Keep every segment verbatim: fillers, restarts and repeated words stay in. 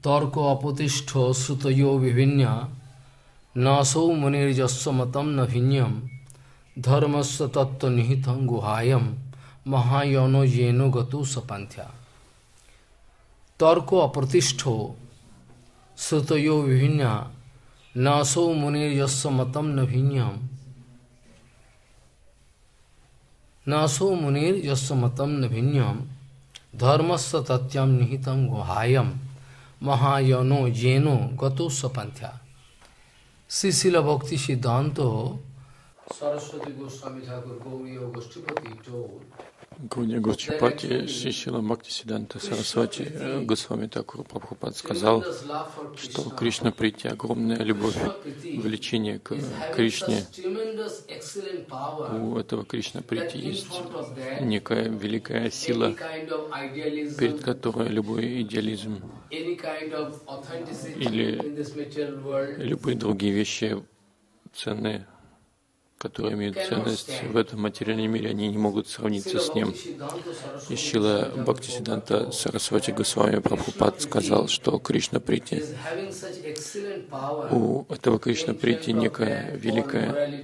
Tarko apotishto sutayo vivinya naso munir jasya matam na vinyam dharmasya tattva nihitam guhayam mahayano yeno gatu sapanthya. Tarko apratishto sutayo vivinya naso munir jasya matam na vinyam naso munir jasya matam na vinyam dharmasya tatyam nihitam guhayam Mahayano Jeno Gato Sapanthya. Sisila Bhakti Siddhanta Saraswati Goswami Thakur Gauriya Goshtipati told Гауdiya Госчипати, Шрила Бхактисиддханта Сарасвати Госвами Такур Прабхупад сказал, что Кришна Прити, огромная любовь, влечение к Кришне, у этого Кришна Прити есть некая великая сила, перед которой любой идеализм или любые другие вещи ценные, которые имеют ценность в этом материальном мире, они не могут сравниться с ним. И Шрила Бхактисиддханта Сарасвати Госвами Прабхупад сказал, что Кришна Прити, у этого Кришна Прити некая великая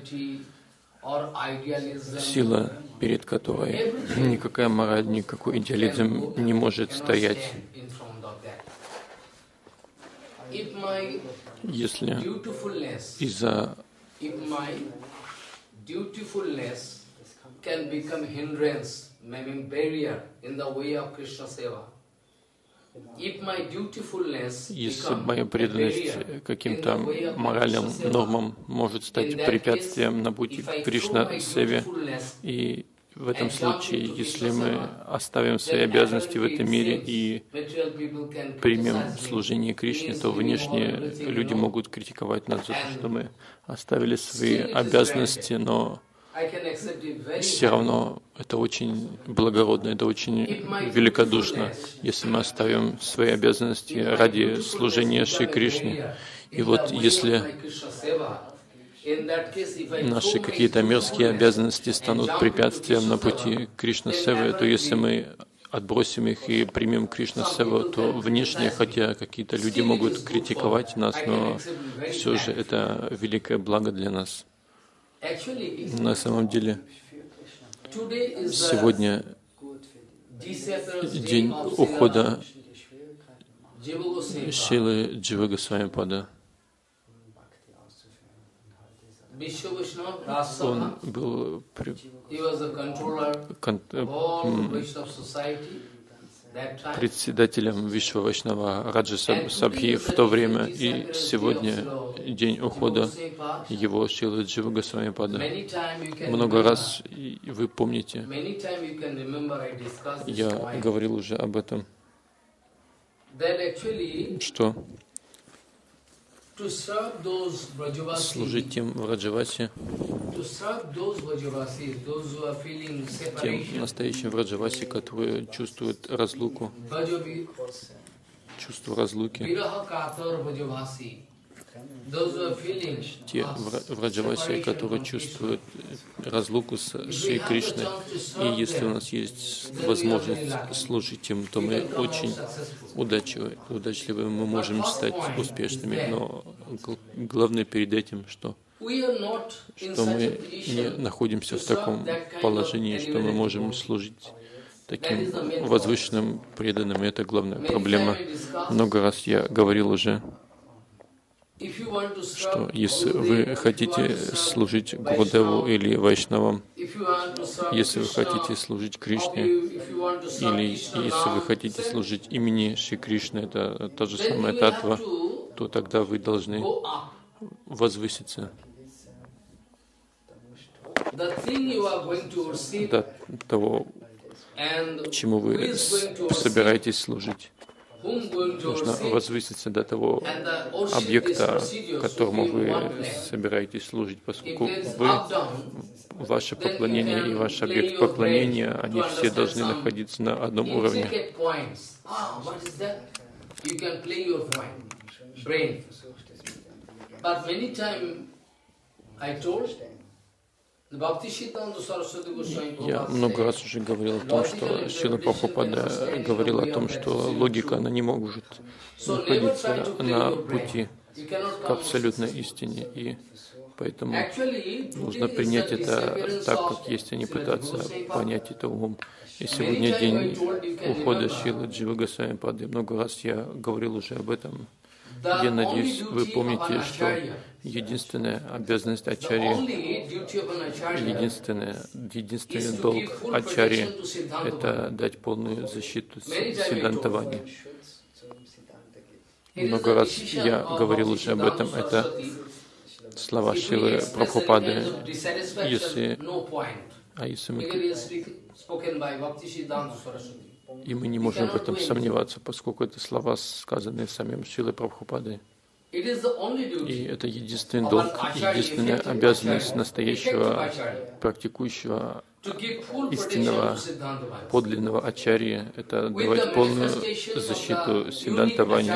сила, перед которой никакая мораль, никакой идеализм не может стоять. Если из-за dutifulness can become hindrance, meaning barrier in the way of Krishna seva. If my dutifulness Если моя преданность каким-то моральным нормам может стать препятствием на пути к Кришна-севе, и в этом случае, если мы оставим свои обязанности в этом мире и примем служение Кришне, то внешние люди могут критиковать нас за то, что мы оставили свои обязанности, но все равно это очень благородно, это очень великодушно, если мы оставим свои обязанности ради служения Шри Кришне. И вот если наши какие-то мерзкие обязанности станут препятствием на пути Кришна-севы, то если мы отбросим их и примем Кришна-севу, то внешне, хотя какие-то люди могут критиковать нас, но все же это великое благо для нас. На самом деле, сегодня день ухода Шрилы Джива Госвами-пада. Он был председателем Вишва Вайшнава Раджа Сабхи в то время, и сегодня день ухода его Шрилы Джива Госвами-пада. Много раз, вы помните, я говорил уже об этом, что служить тем Враджаваси, тем настоящим Враджаваси, которые чувствуют разлуку, чувство разлуки, те Враджаваси, которые чувствуют разлуку с Шри Кришной. И если у нас есть возможность служить им, то мы очень удачливы, удачливы, мы можем стать успешными. Но главное перед этим, что, что мы не находимся в таком положении, что мы можем служить таким возвышенным, преданным. И это главная проблема. Много раз я говорил уже, что если вы хотите служить Гурудеву или Вайшнавам, если вы хотите служить Кришне, или если вы хотите служить имени Шри Кришны, это та же самая татва, то тогда вы должны возвыситься до того, к чему вы собираетесь служить. Нужно возвыситься до того объекта, которому вы собираетесь служить, поскольку вы, ваше поклонение и ваш объект поклонения, они все должны находиться на одном уровне. Я много раз уже говорил о том, что Шрила Прабхупада говорил о том, что логика, она не может находиться на пути к абсолютной истине, и поэтому нужно принять это так, как есть, а не пытаться понять это умом. И сегодня день ухода Шрилы Дживы Госвами Пады. Много раз я говорил уже об этом. Я надеюсь, вы помните, что единственная обязанность ачарьи, единственный, единственный долг ачарьи — это дать полную защиту Сиддхантавани. Много раз я говорил уже об этом. Это слова Шрилы Прабхупады. Если, а если мы, и мы не можем в этом сомневаться, поскольку это слова, сказанные самим Шрилой Прабхупадой. И это единственный долг, единственная обязанность настоящего, практикующего, истинного, подлинного ачарьи — это давать полную защиту Сиддхантавани.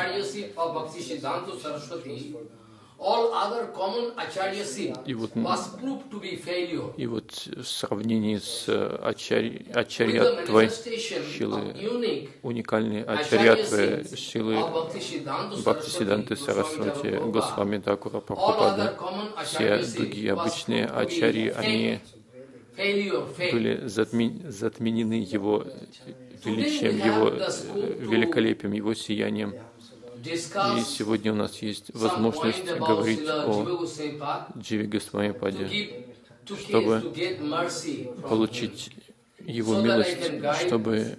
И вот, и вот в сравнении с ачарь, ачарьятвой Шрилы, уникальной ачарьятвой Шрилы Бхактисиддханты Сарасвати Госвами Тхакура Прабхупады, все другие обычные ачарьи, они были затменены его величием, его великолепием, его сиянием. И сегодня у нас есть возможность говорить о Дживе Госвами Паде, чтобы получить его милость, чтобы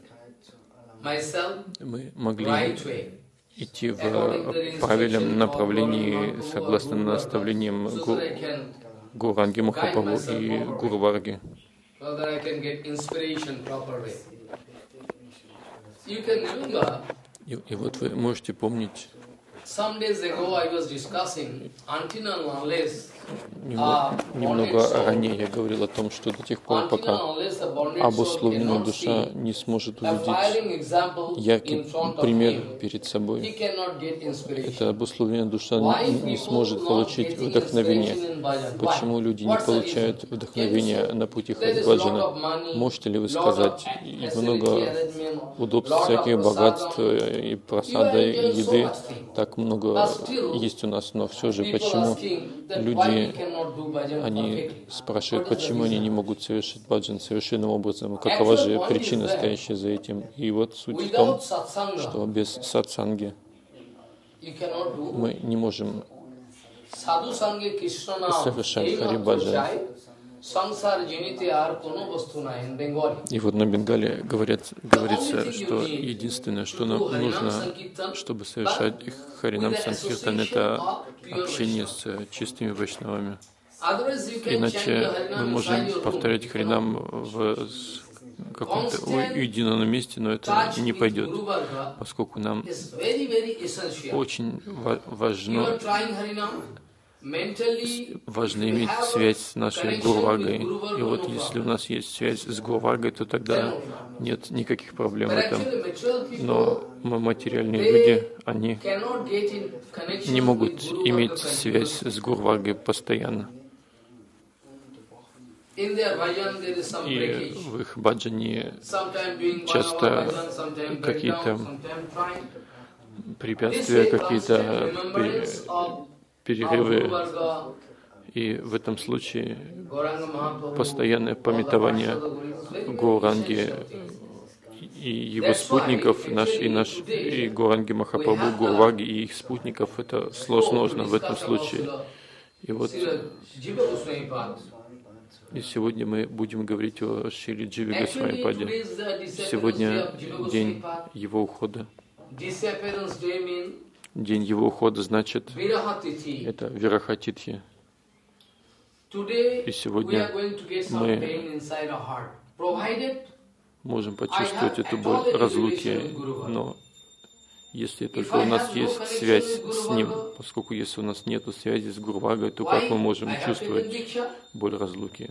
мы могли идти в правильном направлении согласно наставлениям Гу, Гуранги Махапрабху и Гуру Варги. И, и вот вы можете помнить, немного, немного ранее я говорил о том, что до тех пор, пока обусловленная душа не сможет увидеть яркий пример перед собой, эта обусловленная душа не, не сможет получить вдохновение. Почему люди не получают вдохновения на пути Хари-баджана? Можете ли вы сказать, и много удобств, всяких богатств и просада, и еды, так много есть у нас, но все же почему люди, они спрашивают, почему они не могут совершить баджан совершенным образом, какова же причина, стоящая за этим. И вот суть в том, что без сатсанги мы не можем совершать хари-баджан. И вот на Бенгале говорят, говорится, что единственное, что нам нужно, чтобы совершать Харинам Санкиртан, это общение с чистыми вайшнавами. Иначе мы можем повторять Харинам в каком-то уединенном месте, но это не пойдет, поскольку нам очень важно Важно иметь связь с нашей Гурваргой. И вот если у нас есть связь с Гурваргой, то тогда нет никаких проблем в этом. Но мы, материальные люди, они не могут иметь связь с Гурваргой постоянно. И в их баджане часто какие-то препятствия, какие-то перерывы, и в этом случае постоянное памятование Гауранги и его спутников, наш, и наш и Гауранги Махапрабху, Гурварги и их спутников, это сложно в этом случае. И вот и сегодня мы будем говорить о Шриле Дживе Госвами Паде. Сегодня день его ухода. День его ухода значит, это Вирахатитхи. И сегодня мы можем почувствовать эту боль разлуки, но если только у нас есть связь с ним, поскольку если у нас нет связи с Гурваргой, то как мы можем чувствовать боль разлуки?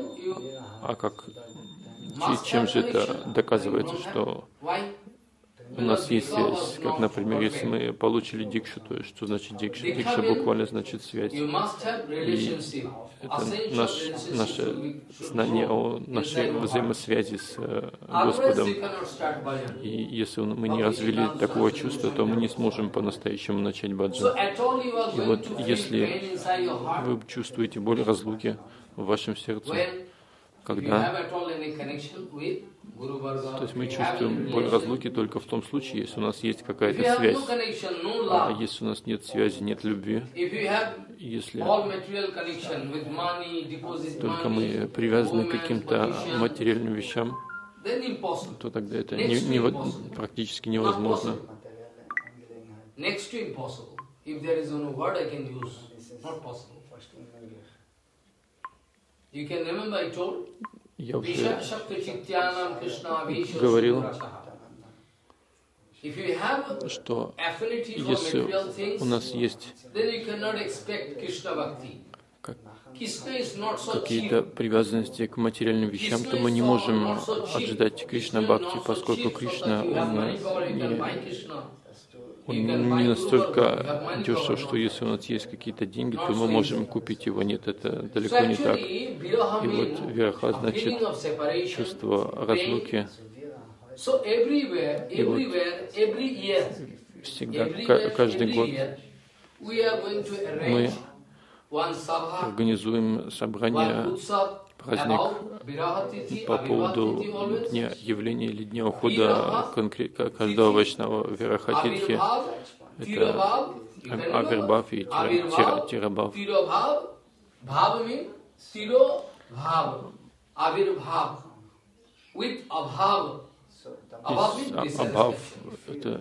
А как? Чем же это доказывается, что у нас есть связь. Как, например, если мы получили дикшу, то есть что значит дикша? Дикша буквально значит связь. И это наш, наше знание о нашей взаимосвязи с Господом. И если мы не развили такого чувства, то мы не сможем по-настоящему начать баджан. И вот если вы чувствуете боль разлуки в вашем сердце, когда, то есть мы чувствуем боль разлуки только в том случае, если у нас есть какая-то связь. А если у нас нет связи, нет любви, если только мы привязаны к каким-то материальным вещам, то тогда это не, не, практически невозможно. Я уже говорил, что если у нас есть какие-то привязанности к материальным вещам, то мы не можем ожидать Кришна Бхакти, поскольку Кришна, он не, он не настолько дешев, что если у нас есть какие-то деньги, то мы можем купить его. Нет, это далеко не так. И вот вираха значит чувство разлуки. И вот всегда, каждый год мы организуем собрание, праздник по поводу дня явления или дня ухода каждого вайшнава Вирахатитхи. Это Авирбхав и Тирабхав. Абхав — это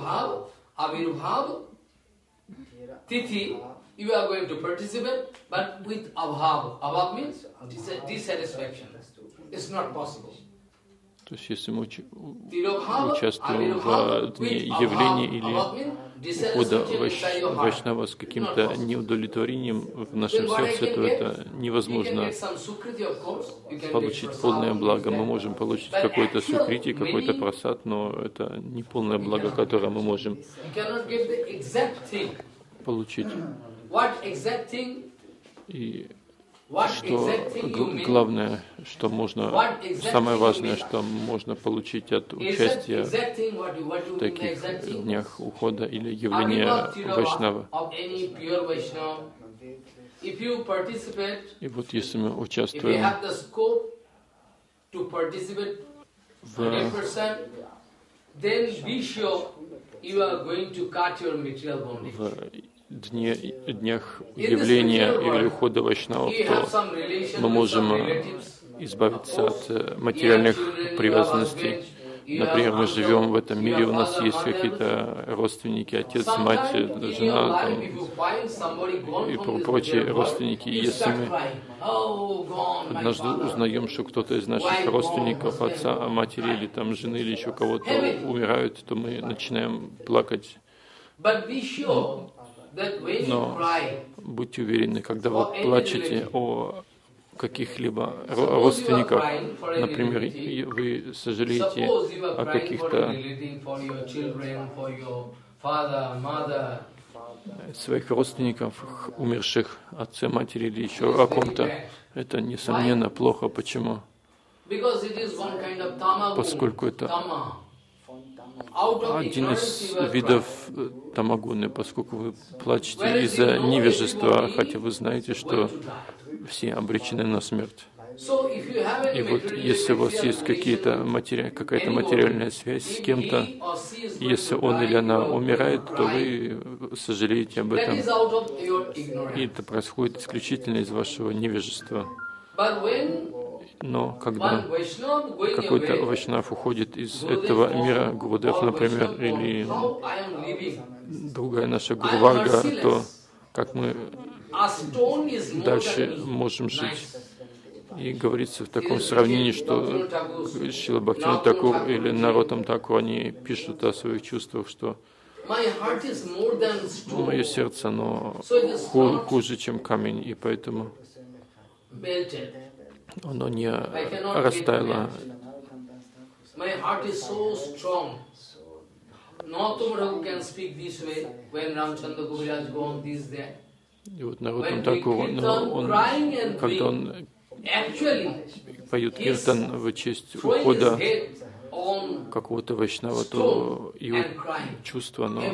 you are going to participate, but with abhav. Abhav means dissatisfaction. It's not possible. То есть, если мы участвуем в дне явления или ухода вайшнава с каким-то неудовлетворением в нашем сердце, то это невозможно получить полное благо. Мы можем получить какой-то сукрити, какой-то прасад, но это не полное благо, которое мы можем получить. И что главное, что можно, самое важное, что можно получить от участия в таких днях ухода или явления вайшнава. И вот если мы участвуем в в дне, днях явления или ухода вайшнавов, то мы можем избавиться от материальных привязанностей. Например, мы живем в этом мире, у нас есть какие-то родственники, отец, мать, жена там, и прочие родственники. И если мы однажды узнаем, что кто-то из наших родственников, отца, матери или там жены или еще кого-то умирают, то мы начинаем плакать. Но будьте уверены, когда вы плачете о каких-либо родственниках, например, вы сожалеете о каких-то своих родственников, умерших, отце, матери или еще о ком-то, это, несомненно, плохо. Почему? Поскольку это один из видов тамагуны, поскольку вы плачете из-за невежества, хотя вы знаете, что все обречены на смерть. И вот если у вас есть какие-то матери... какая-то материальная связь с кем-то, если он или она умирает, то вы сожалеете об этом. И это происходит исключительно из вашего невежества. Но когда какой-то вайшнав уходит из этого мира, Гурудев, например, или другая наша Гурварга, то как мы дальше можем жить? И говорится в таком сравнении, что Шрила Бхактивинода Тхакур или Нароттам Тхакур, они пишут о своих чувствах, что мое сердце, оно хуже, чем камень, и поэтому оно не растаяло. И вот Нароттам Такур, он, когда он поет киртан в честь ухода какого-то вайшнава, то его чувство, оно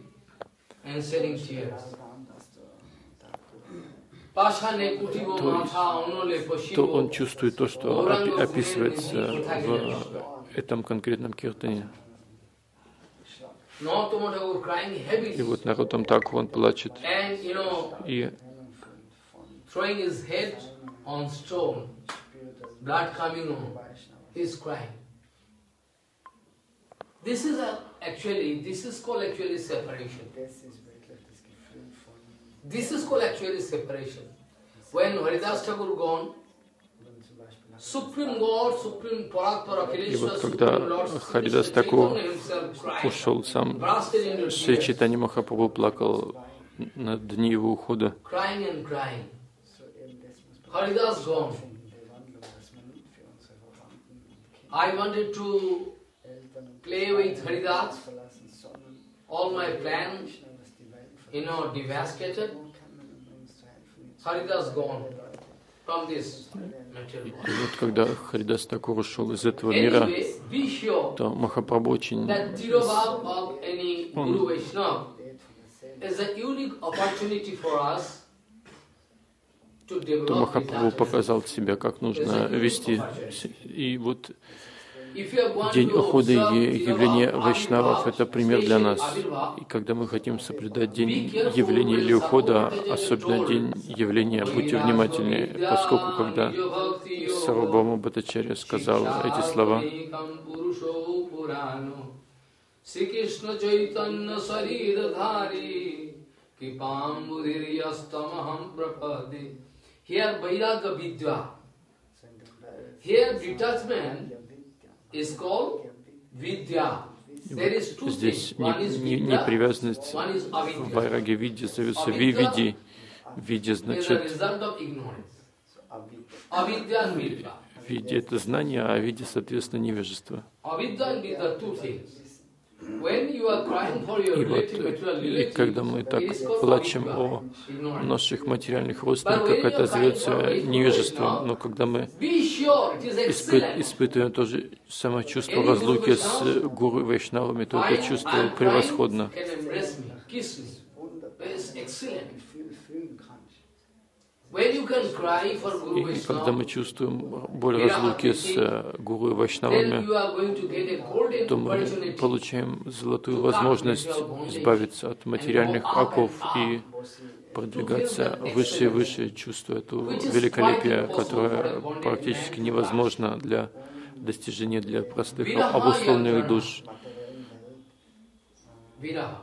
то, то он чувствует то, что описывается в этом конкретном киртане. И вот Нароттам Такур, он плачет и This is a, actually, this is called actually separation. This is called actually separation. When Haridas Thakur gone, Supreme God, Supreme Parak И вот когда Харидас Такур ушел, сам Шри Чайтанья Махапрабху плакал на дни его ухода. Haridas gone. I wanted to play with Haridas. All my plans, you know, devastated. Haridas gone from this material world. И вот когда Харидас Такур ушел из этого мира, то Махапрабху очень он то Махапрабху показал себя, как нужно вести. И вот день ухода и явления вайшнавов — это пример для нас. И когда мы хотим соблюдать день явления или ухода, особенно день явления, будьте внимательны, поскольку когда Сарвабхаума Бхаттачарья сказал эти слова, here Vairaga Vidya, here detachment is called Vidya. There is two здесь things. One is не, не, не Vidya, привязанность one is в Avidya. Вайраге Виде зовется Вивиди. Виде Is the значит result of ignorance. Avidya and Vidya. Виде — это знание, а Виде, соответственно, невежество. Avidya and Vidya, two things. When you are crying for your И вот, relative, material и relative, когда мы так it is called плачем Avidya, о ignorance. наших материальных родственниках, это зовется невежеством. Но когда мы Be sure it is испы- excellent. испытываем то же самое чувство разлуки с гуру и вайшнавами, то это чувство превосходно. Can embrace me, kiss me. It's excellent. When you can cry for Guru И когда мы Vaishnava, чувствуем боль разлуки с э, гуру и then вайшнавами, you are going to get a golden то мы opportunity получаем золотую возможность избавиться от материальных оков и продвигаться выше и выше, чувствуя то великолепие, которое практически невозможно для достижения для простых обусловленных душ. Viraha.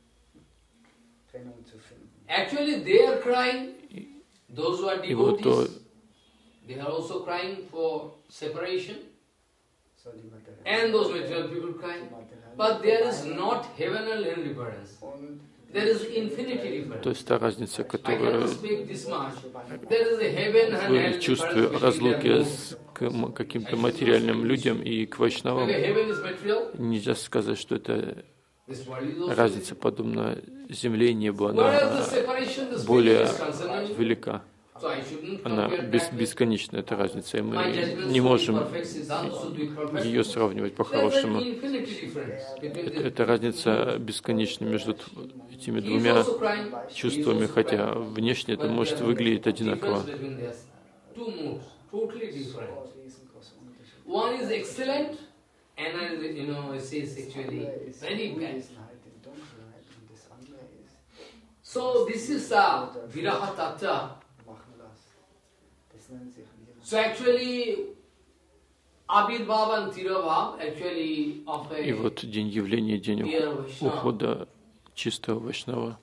Actually, they are crying. Those who are И вот то, devotees, they are also crying for separation. And those material people crying. But there is not heaven and hell difference. There is infinity то difference. есть та разница, I которая cannot speak this much. There is a heaven and hell в чувстве difference between разлуки them с к м- каким-то материальным людям и к both. вайшнавам, Okay, heaven is material. нельзя сказать, что это This world is also разница подобна земле и небу, Whereas она the separation, the spirit более is concerned. велика. So I shouldn't Она compare бес, that with бесконечна, эта разница, и мы my judgment не should be можем perfect, Siddhanta should be perfect. ее сравнивать There's an по-хорошему. infinity difference between Это, the это разница бесконечна между т- этими He is двумя also crying, he is чувствами, also хотя crying. внешне это But может there is выглядеть одинаково. difference between this. Two moods, totally different. One is excellent, and another, you know, it is actually very bad. So this is a Viraha Tattva. So actually, Abhirbhav and Tirabhav actually of И a вот день явления, день pure ух- Vaishnava. ухода чистого вайшнава.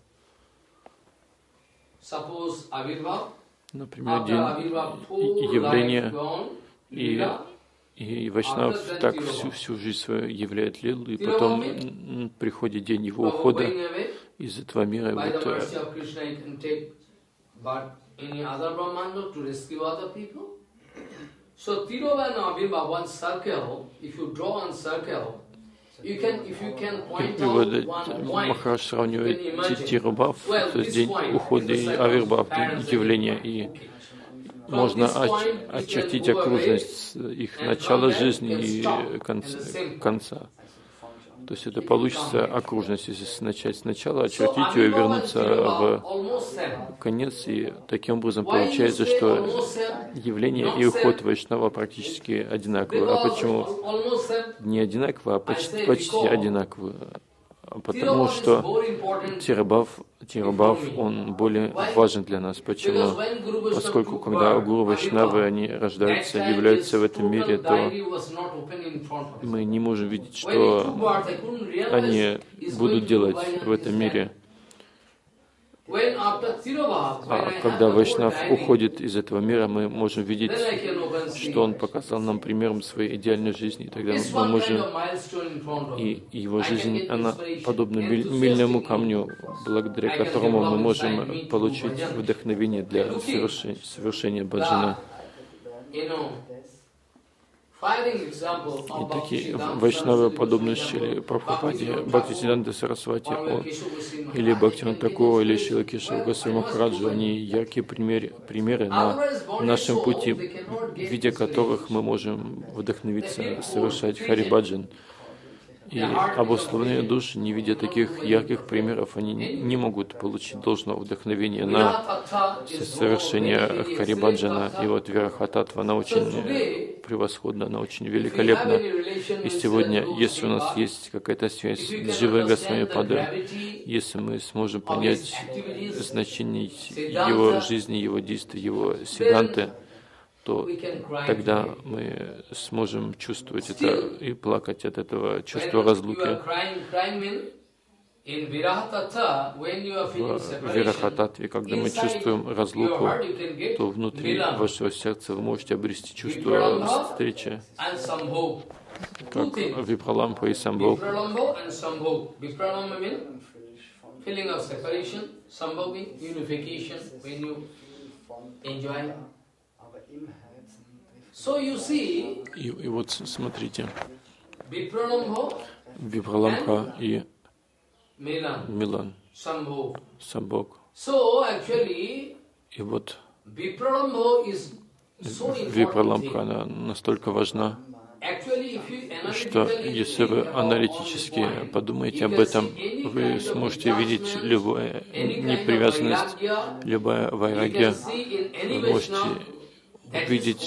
Suppose Abhirbhav, Например, after день Abhirbhav, и- full явления, life gone, и, Lila, и вайшнав так всю, всю жизнь свою являет лилу, и потом м, приходит день его Prabhu ухода going away. из этого мира. И By the вот, э, mercy of Krishna, he can take but any other Brahmana to rescue other people. So Tirova and Abhirbhav, one circle, if you draw one circle, И, и вот Махарадж сравнивает Тирубав, то есть день ухода, и Авирбав, день явления, и можно оч- очертить окружность их начала жизни и конца, конца. То есть это получится окружность, если начать сначала, очертить ее и вернуться в конец. И таким образом получается, что явление и уход Вайшнава практически одинаковы. А почему не одинаково, а почти, почти одинаковы? Потому что Тирубав, Тирубав, он более важен для нас. Почему? Поскольку когда Гуру Вайшнавы, они рождаются, являются в этом мире, то мы не можем видеть, что они будут делать в этом мире. А когда Вайшнав уходит из этого мира, мы можем видеть, что он показал нам примером своей идеальной жизни. И тогда мы можем... И его жизнь, она подобна мильному камню, благодаря которому мы можем получить вдохновение для совершения, совершения баджана. И такие вайшнавы, подобные Шриле Прабхупаде, Бхактисиданта Сарасвати, или Бхактивинода Тхакуру, или Шрила Кешава Госвами Махараджу, они яркие примеры, примеры на нашем пути, в виде которых мы можем вдохновиться, совершать Хари-баджан. И обусловленные души, не видя таких ярких примеров, они не могут получить должного вдохновения на совершение Хари-баджана. И вот Вирахататва, она очень превосходна, она очень великолепна. И сегодня, если у нас есть какая-то связь с Дживой Госвами Паде, если мы сможем понять значение его жизни, его действий, его сиданты, то тогда мы сможем чувствовать это и плакать от этого чувства разлуки. В Вирахататве, когда мы чувствуем разлуку, то внутри вашего сердца вы можете обрести чувство встречи, как Випраламба и Самбхог. И, и вот смотрите, Випраламбха и Милан, Самбхог. И вот Випраламбха, она настолько важна, что если вы аналитически подумаете об этом, вы сможете видеть любую непривязанность, любая вайрагья, вы можете видеть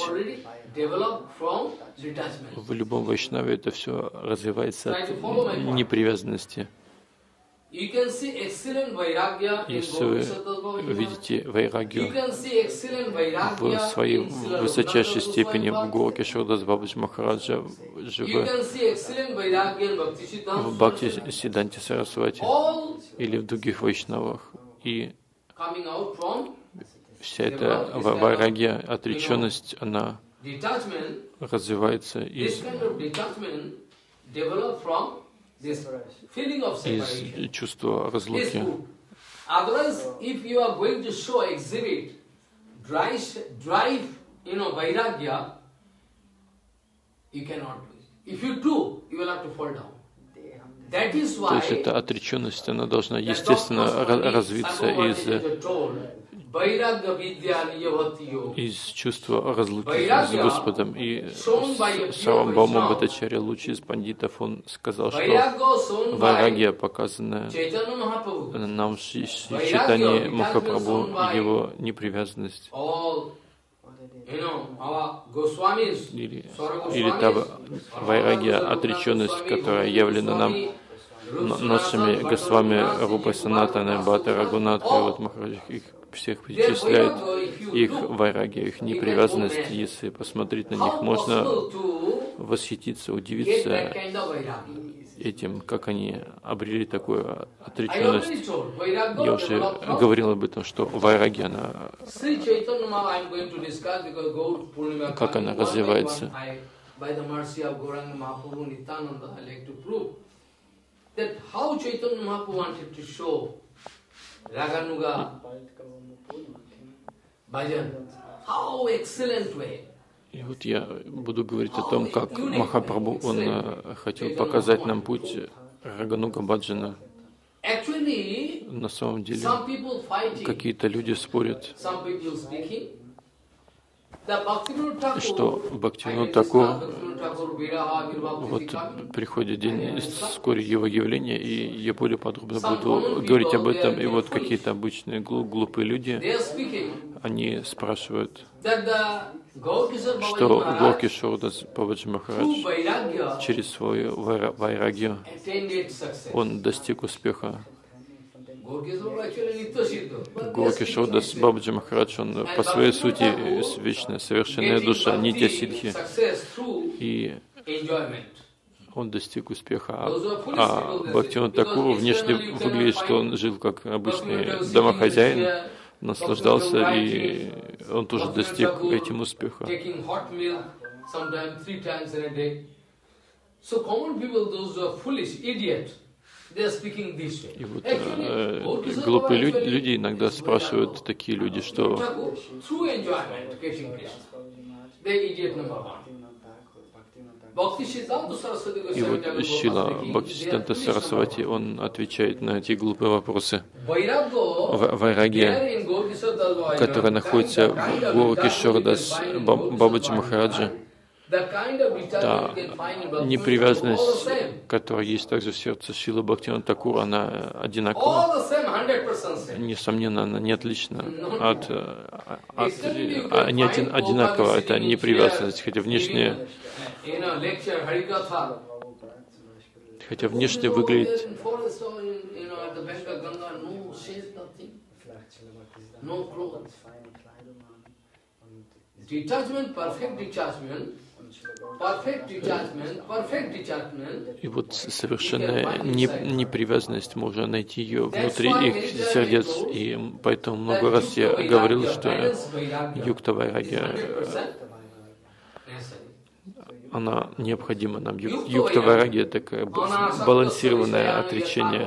в любом вайшнаве, это все развивается от непривязанности. Если вы видите вайрагью в своей высочайшей степени в Гуру Кешавадас Бабаджи Махараджа, в Бхакти Сиданте Сарасвати или в других вайшнавах, и вся эта вайрагья, отреченность, она развивается из, из чувства разлуки. То есть эта отреченность, она должна естественно развиться из из чувства разлуки с Господом. И Сарвабхаума Бхаттачарья, лучший из пандитов, он сказал, что вайрагья, показанная нам в Чайтанье Махапрабху, его непривязанность, или, или та вайрагья, отреченность, которая явлена нам нашими Госвами Рупой Санатаной, Бхатта Рагунатха, и вот Махарадж их всех перечисляет, их вайрагья, их непривязанность. Если посмотреть на них, можно восхититься, удивиться этим, как они обрели такую отреченность. Я уже говорил об этом, что вайрагья, она, как она развивается. That how Chaitanya Mahaprabhu wanted to show Raganuga bhajan, how excellent way. И вот я буду говорить о том, как Махапрабху, он хотел показать нам путь Рагануга Баджана. На самом деле, какие-то люди спорят, что Бхактивинода Такур, вот приходит день вскоре его явления, и я более подробно буду говорить об этом. И вот какие-то обычные глупые люди, они спрашивают, что Горкишордас Бабаджи Махарадж через свою вайрагью он достиг успеха. Горкишордас Бабаджи Махарадж, он по своей сути вечная, совершенная душа, нитья сидхи, и он достиг успеха. А, а Бхактивинода Такур внешне выглядит, что он жил как обычный домохозяин, наслаждался, и он тоже достиг этим успеха. И вот э, глупые люди, люди иногда спрашивают, такие люди, что и вот Шрила Бхактисиданта Сарасвати, он отвечает на эти глупые вопросы. Вайрагия, которая находится в Горкишордас Бабаджи Махараджа, та непривязанность, которая есть также в сердце Шрилы Бхактивинода Такура, она одинакова. Несомненно, она не отлична от, от а, не один, одинакова, это непривязанность, хотя внешне, хотя внешне выглядит и вот совершенная непривязанность, можно найти ее внутри их сердец. И поэтому много раз я говорил, что юкта вайрагия, она необходима нам. Юкта вайрагия — такое балансированное отречение.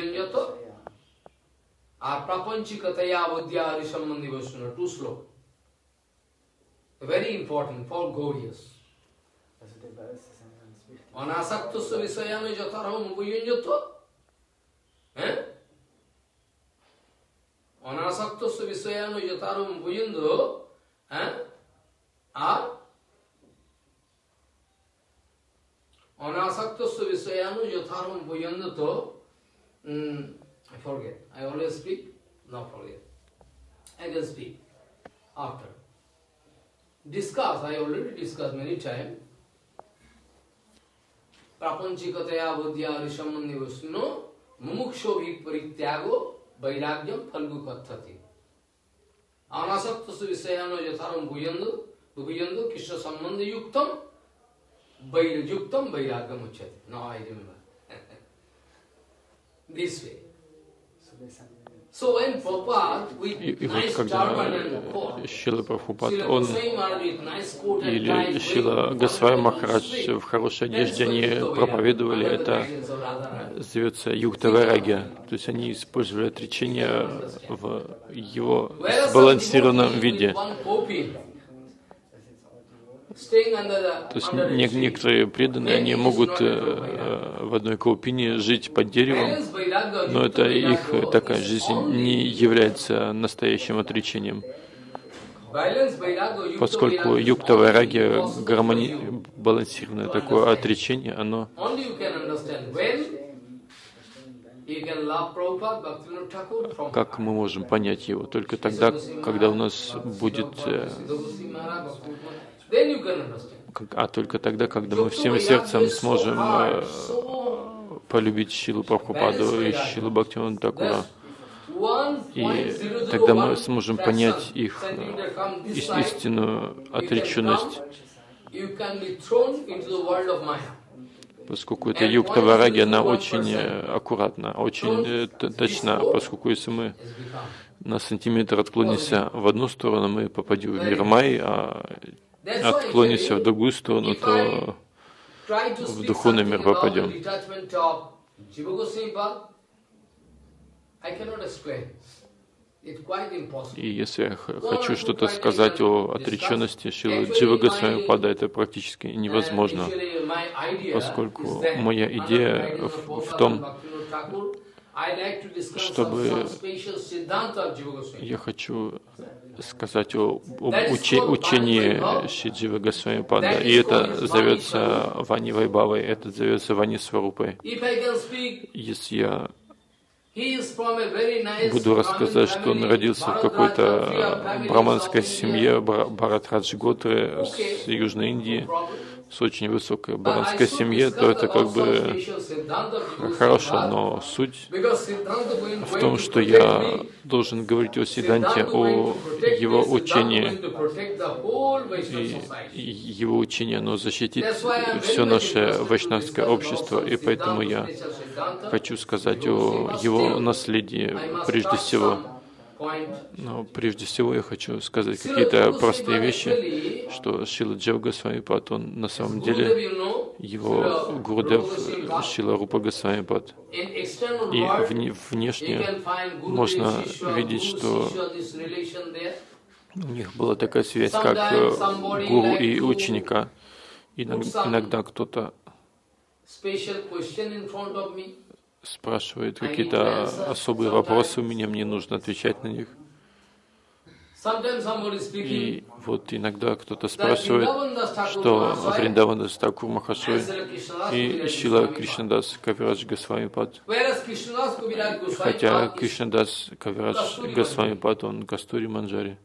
Very important for Gauriyas. Anasaktasya visayano jataraham bhuyanjato. Eh? Anasaktasya visayano jataraham bhuyando. Eh? Or Anasaktasya visayano jataraham bhuyanjato. I forget. I always speak. No, forget. I can speak after. Discuss, I already discussed many times. Prapanchikataya buddhya rishamman nivasno mumuksho bhi parityago vairagyam phalgu kathati. Anasaktasu visayano yatharam bhuyando bhuyando krishna sambandha yuktam vair yuktam vairagyam uchyate. Now I remember. This way. И вот когда Шрила Прабхупад, он или Шрила Госвами Махарадж в хорошей одежде, они проповедовали, это зовется юкта вайрагия, то есть они использовали отречение в его сбалансированном виде. То есть некоторые преданные, они могут в одной каупине жить под деревом, но это их такая жизнь не является настоящим отречением. Поскольку юкта вайрагия, гармони... балансированное такое отречение, оно как мы можем понять его? Только тогда, когда у нас будет а только тогда, когда мы всем сердцем сможем э, полюбить Шрилу Прабхупаду и Шрилу Бхактивинода Такура. И тогда мы сможем понять их э, истинную отреченность. Поскольку это юкта вайрагия, она очень аккуратна, очень точна, поскольку если мы на сантиметр отклонимся в одну сторону, мы попадем в мир Майи, а отклонимся в другую сторону, то в духовный мир попадем. И если я хочу что-то сказать о отреченности Шрилы Джива Госвами Пада, это практически невозможно, поскольку моя идея в, в том, чтобы я хочу сказать о, об учи, учении Шри Джива Госвами Пада, и это зовется Вани Вайбавой, это зовется Вани Сварупой. Если я буду рассказать, что он родился в какой-то браманской семье Бхаратраджи Готры с Южной Индии, с очень высокой браманской семье, то это как бы хорошо, но суть в том, что я должен говорить о Сиддханте, о его учении, и его учение, оно защитит все наше вайшнавское общество, и поэтому я хочу сказать о его наследии прежде всего. Но прежде всего я хочу сказать какие-то простые вещи, что Шрила Джива Госвами Пад, он на самом деле его Гурудев Шрила Рупа Госвами Пад. И внешне можно видеть, что у них была такая связь, как гуру и ученика. Иногда кто-то спрашивает какие-то особые вопросы у меня, мне нужно отвечать на них. И вот иногда кто-то спрашивает, что Вриндавандас Такур Махашой и Шрила Кришнадас Кавирадж Госвами Пад. Хотя Кришнадас Кавирадж Госвами Пад, он Кастури Манджари.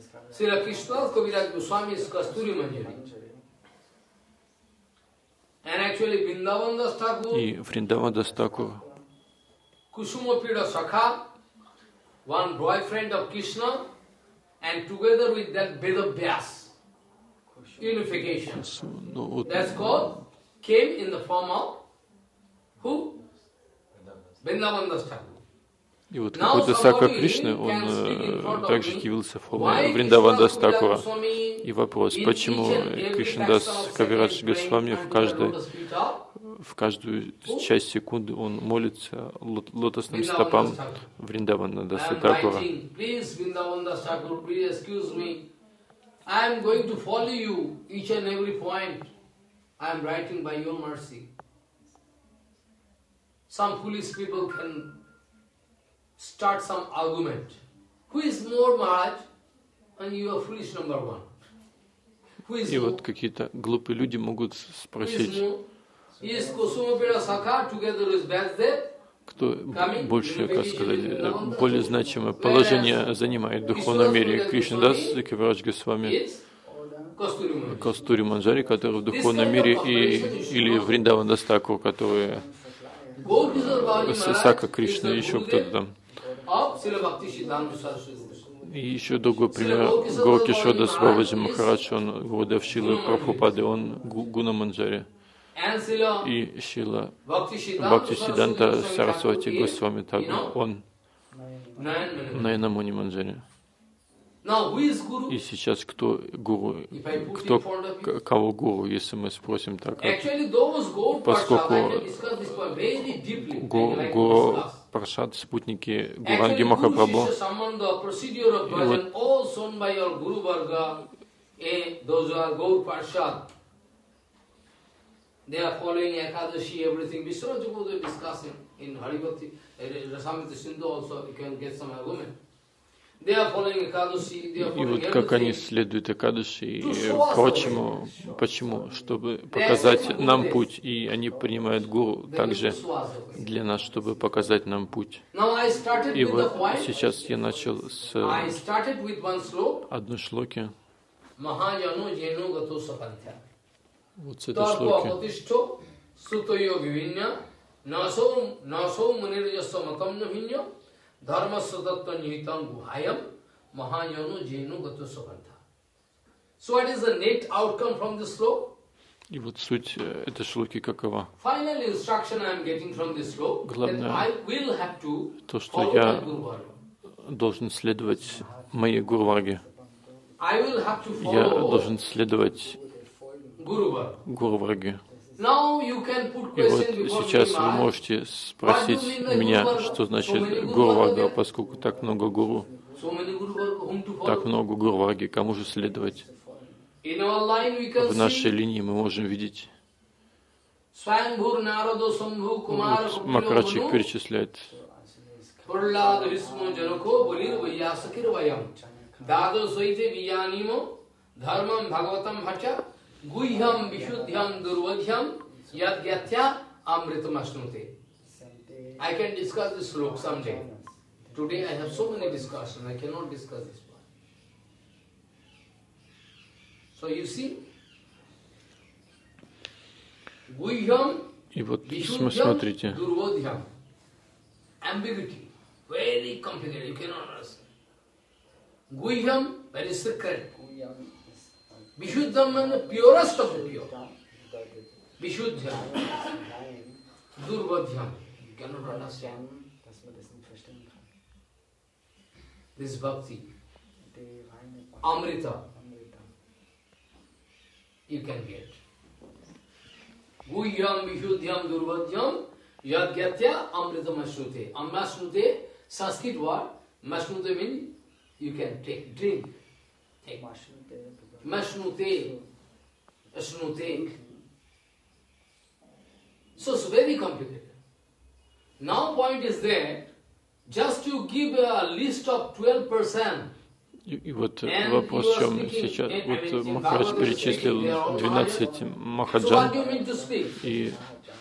И Вриндавандас Такур, Kusumapida Sakha, one boyfriend of Krishna, and together with that Vedavyas, unification. That's called, came in the form of who? Vrindavandas Thakur. И вот какой-то Сака Кришны, он э, также явился в форме Вриндавандас Такура. И вопрос, почему Кришнадас Кавирадж Госвами в каждой в каждую часть секунды он молится лотосным стопам Вриндавандаса Такура. Start some argument. Who is more Maharaj? And you are foolish number one. Who is И вот какие-то глупые люди могут спросить, кто больше, как сказать, более значимое положение занимает в духовном мире, Кришнадас Кавирадж Госвами, Кастури Манджари, который в духовном мире, и, или Вриндавандас Такур, который Сака Кришна, еще кто-то там. И еще другой пример. Горкишодас Бабаджи Махарадж, он Гурудев Шрилы Прабхупады, он Гуна Манджари. И Шрила Бхактисиддханта Сарасвати Госвами Такур, он Наяна Муни Манджари. И сейчас кто гуру, кто кого гуру, если мы спросим так, поскольку гуру Прашад, спутники Гуранги Махапрабху, и вот they are following Ekadashi, everything. Vishwanath Chakravarti is discussing in Haribhakti, Rasamrita Sindhu also, you can get some argument. They are following Ekadashi, they are И following вот как они everything. следуют Экадаши и прочему, почему? Чтобы показать нам путь, и они принимают гуру также для нас, чтобы показать нам путь. Now I started И with вот the point, сейчас я начал с I started with one sloka, одной шлоки, Mahajano Jeno Gato Sapantya. вот с этой Tarpa шлоки. Apatishto Sutoyo Vivinya Naso Naso Munirjasa Matam Navinya Dharma Sadatta Nihitam Guhayam Mahajano Jeno Gato Sapantya. So what is the net outcome from this sloka? И вот суть э, этой шлоки какова? Final instruction I am getting from this sloka that I will have to То, что follow я my Guru Varga. должен следовать моей Гурварге. I will have to Я follow должен следовать Guru Varga. Гурварге. Now you can put И вот question before me, сейчас вы Maharaj. можете спросить меня, что значит Гурварга, поскольку так много гуру. Так много гуру Варги, кому же следовать? В нашей линии мы можем видеть, вот Макараджик перечисляет, I can discuss this sloka someday. Today I have so many discussions, I cannot discuss this one. So you see, Guhyam, и вот смотрите, Durvodhyam, ambiguity, very complicated, you cannot understand. Guhyam, very secret. Vishuddham is the purest of the pure. Vishuddham, Durvodhyam. Cannot understand. This bhakti, Amrita, you can get. Guhyam, Vishuddhyam, Durvadhyam, Yad Gyatya, Amrita Mashrute. Mashrute, Sanskrit word, Mashrute means you can take, drink. Take. Mashrute, Ashnute. So it's very complicated. Now point is that just you give a list of twelve percent. И, и вот вопрос в чем сейчас. Вот Махарадж перечислил двенадцать махаджан. И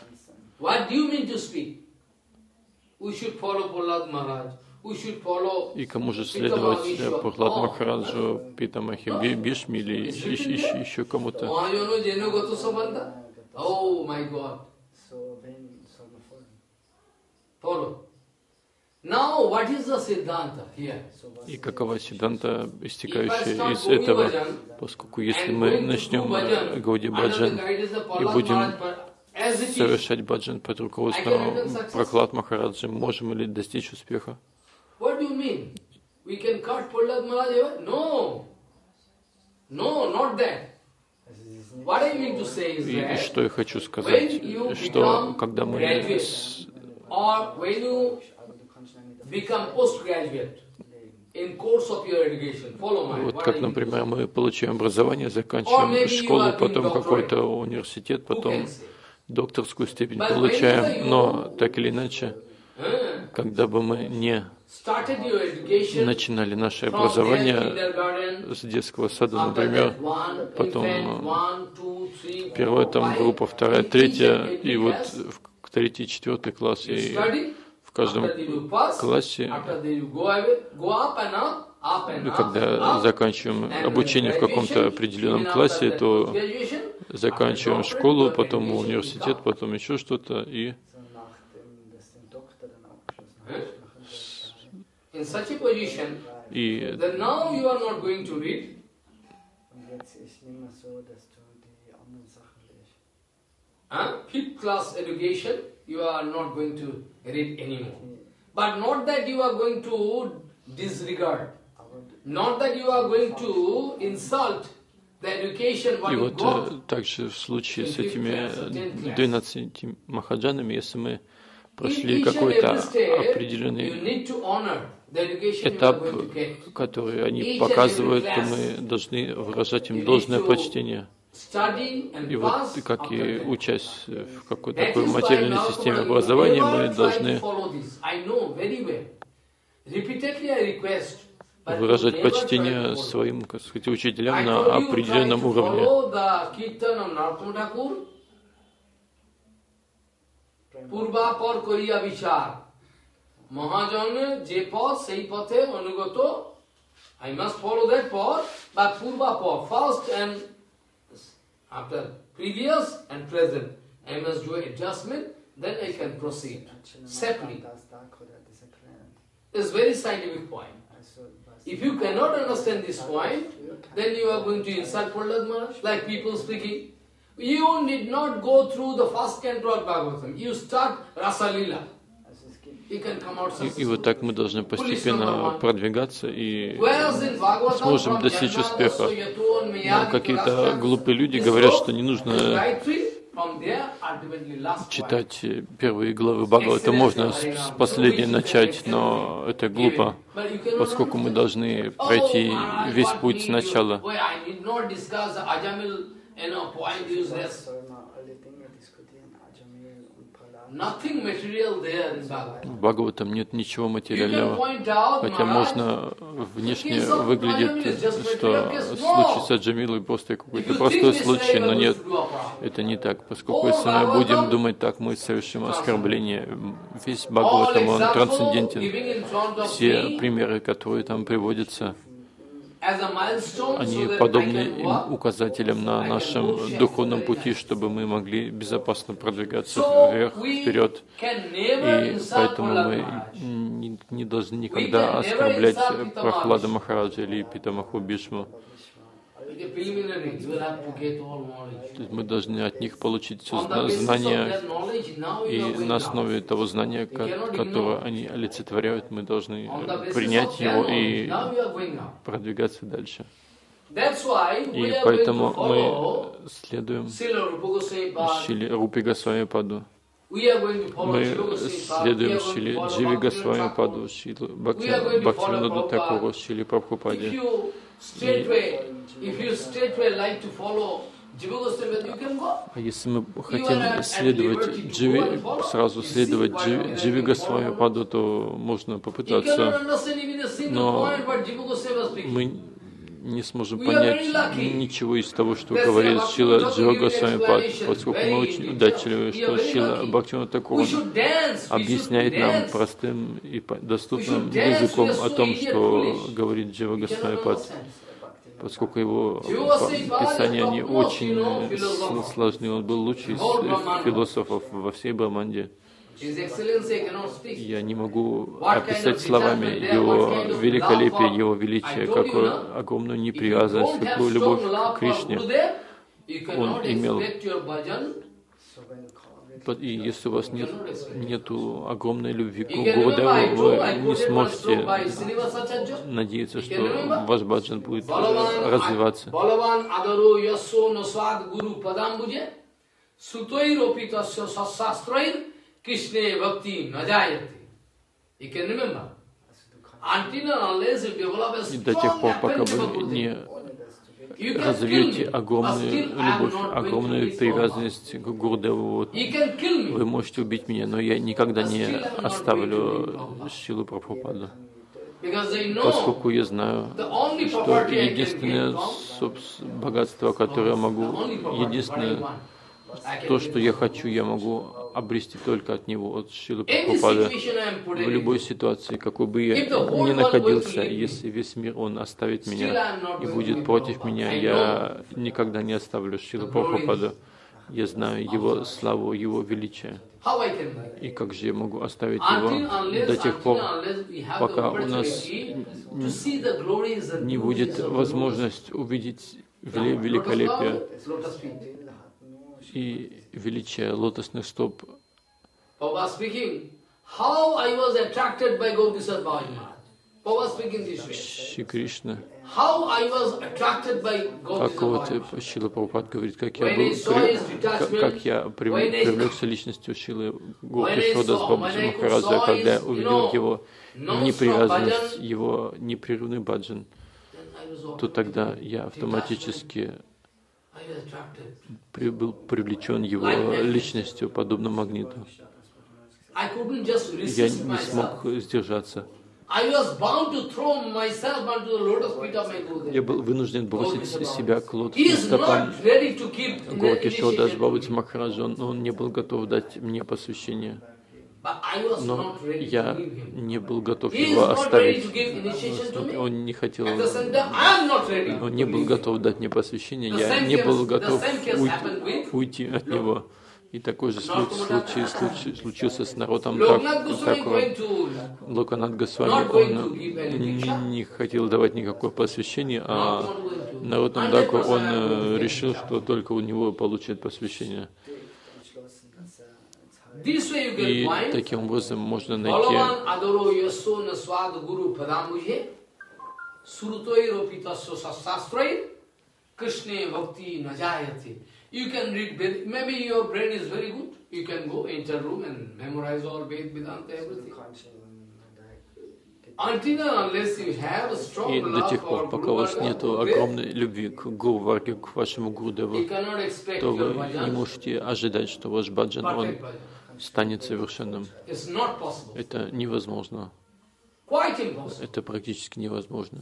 И кому же следовать? Прохлад Махараджу, Питамахи Бишми или еще, еще кому-то? И какова сиддханта, истекающая из этого, поскольку если мы начнем Гауди Баджан и будем совершать баджан под руководством Прохлад Махараджи, можем ли достичь успеха? И, и что я хочу сказать, что когда мы с... Вот как, например, мы получаем образование, заканчиваем школу, потом какой-то университет, потом докторскую степень получаем, но так или иначе, когда бы мы не начинали наше образование с детского сада, например, потом первая там группа, вторая, третья, и вот в третий, четвертый класс, и в каждом классе, когда заканчиваем обучение в каком-то определенном классе, то заканчиваем школу, потом университет, потом еще что-то, и и fifth class education you are not going to read anymore. But not that you are going to disregard, not that you are going to insult the education what И you вот got. также в случае с этими двенадцатью махаджанами, если мы прошли какой-то определенный этап, который они показывают, то мы должны выражать им должное почтение. И вот, как и учась в какой-то такой материальной системе образования, мы должны выражать почтение своим, как сказать, учителям на определенном уровне. পূর্বাপর করিয়া বিচার মহাজন যে পথ সেই পথে অনুগত I must follow that path, but পূর্বাপর first and after previous and present I must do adjustment, then I can proceed safely. It's a very scientific point. If you cannot understand this point, then you are going to insult Prahlad Maharaj, like people speaking. You did not go through the first canto of Bhagavatam. You start Rasa Lila. You can come out successful. И вот так мы должны постепенно продвигаться и сможем достичь успеха. Но какие-то глупые люди говорят, что не нужно читать первые главы Бхагавата, можно с, с последней начать, но это глупо, поскольку мы должны пройти весь путь сначала. В Бхагаватам нет ничего материального, хотя можно внешне выглядит, что случай с Аджамилой просто какой-то простой случай, но нет, это не так, поскольку если мы будем думать так, мы совершим оскорбление. Весь Бхагаватам, он трансцендентен. Все примеры, которые там приводятся, они подобны указателям на нашем духовном пути, чтобы мы могли безопасно продвигаться вверх, вперед. И поэтому мы не, не должны никогда оскорблять Прахлада Махараджа или Питамаху Бишму. Мы должны от них получить все знания, и на основе того знания, которое они олицетворяют, мы должны принять его и продвигаться дальше. И поэтому мы следуем Шиле Рупи Госвами Паду. Мы следуем Шиле Дживи Госвами Паду, Шиле Бхактивинода Такуру, Шиле Прабхупаде. А если мы хотим следовать Дживи, сразу следовать Дживи, Дживи Госвами Паду, то можно попытаться, но мы не сможем понять ничего из того, что говорит Шила Джива Госвами Пад, поскольку мы очень удачливы, что Шила Бхактивинода Такур объясняет нам простым и доступным языком о том, что говорит Джива Госвами Пад, поскольку его писания, они очень сложны. Он был лучший из философов во всей Браманде. Я не могу описать словами его великолепие, его величие, какую огромную непривязанность, какую любовь к Кришне он имел. И если у вас нет нету огромной любви к Гурудеву, вы не сможете надеяться, что ваш баджан будет развиваться. И до тех пор, пока вы не развьете огромную любовь, огромную привязанность к Гурудеву, вот, вы можете убить меня, но я никогда не оставлю Шилу Прабхупаду, поскольку я знаю, что единственное богатство, которое я могу, единственное то, что я хочу, я могу обрести только от него, от Шилы Прабхупады. В любой ситуации, какой бы я ни находился, если весь мир, он оставит меня и будет против меня, я никогда не оставлю Шилу Прабхупаду. Я знаю его славу, его величие. И как же я могу оставить его до тех пор, пока у нас не будет возможность увидеть великолепие и величие лотосных стоп. Шри Кришна. Как вот Шрила Прабхупад говорит, как я был, как, как я привлекся личностью Шрилы Гопишода с Бабаджи Махараджа, когда я увидел его непривязанность, его непрерывный баджан, то тогда я автоматически был привлечен его личностью, подобно магниту. Я не смог сдержаться. Я был вынужден бросить себя к лотосным стопам Гопишода с Бабаджи Махараджа, но он не был готов дать мне посвящение. Но я не был готов его оставить. Он не хотел, он не был готов дать мне посвящение, я не был готов уйти, уйти от него. И такой же случай, случай случился с народом Такура. Локанат Госвами, он не, не хотел давать никакое посвящение, а народом Такур, он решил, что только у него получит посвящение. И таким образом можно найти You can read Ved, maybe your brain is very good. You can go enter room and memorize all Ved, Vedanta, everything. Until and unless you have a strong И до love тех пор, for пока у вас Guru нет Varga, огромной любви к Гуру Варге, к вашему Гурудеву, you cannot expect то your вы не bhajan, можете ожидать, что ваш баджан, он perfect bhajan. станет совершенным. It's not possible. Это невозможно. Quite impossible. Это практически невозможно.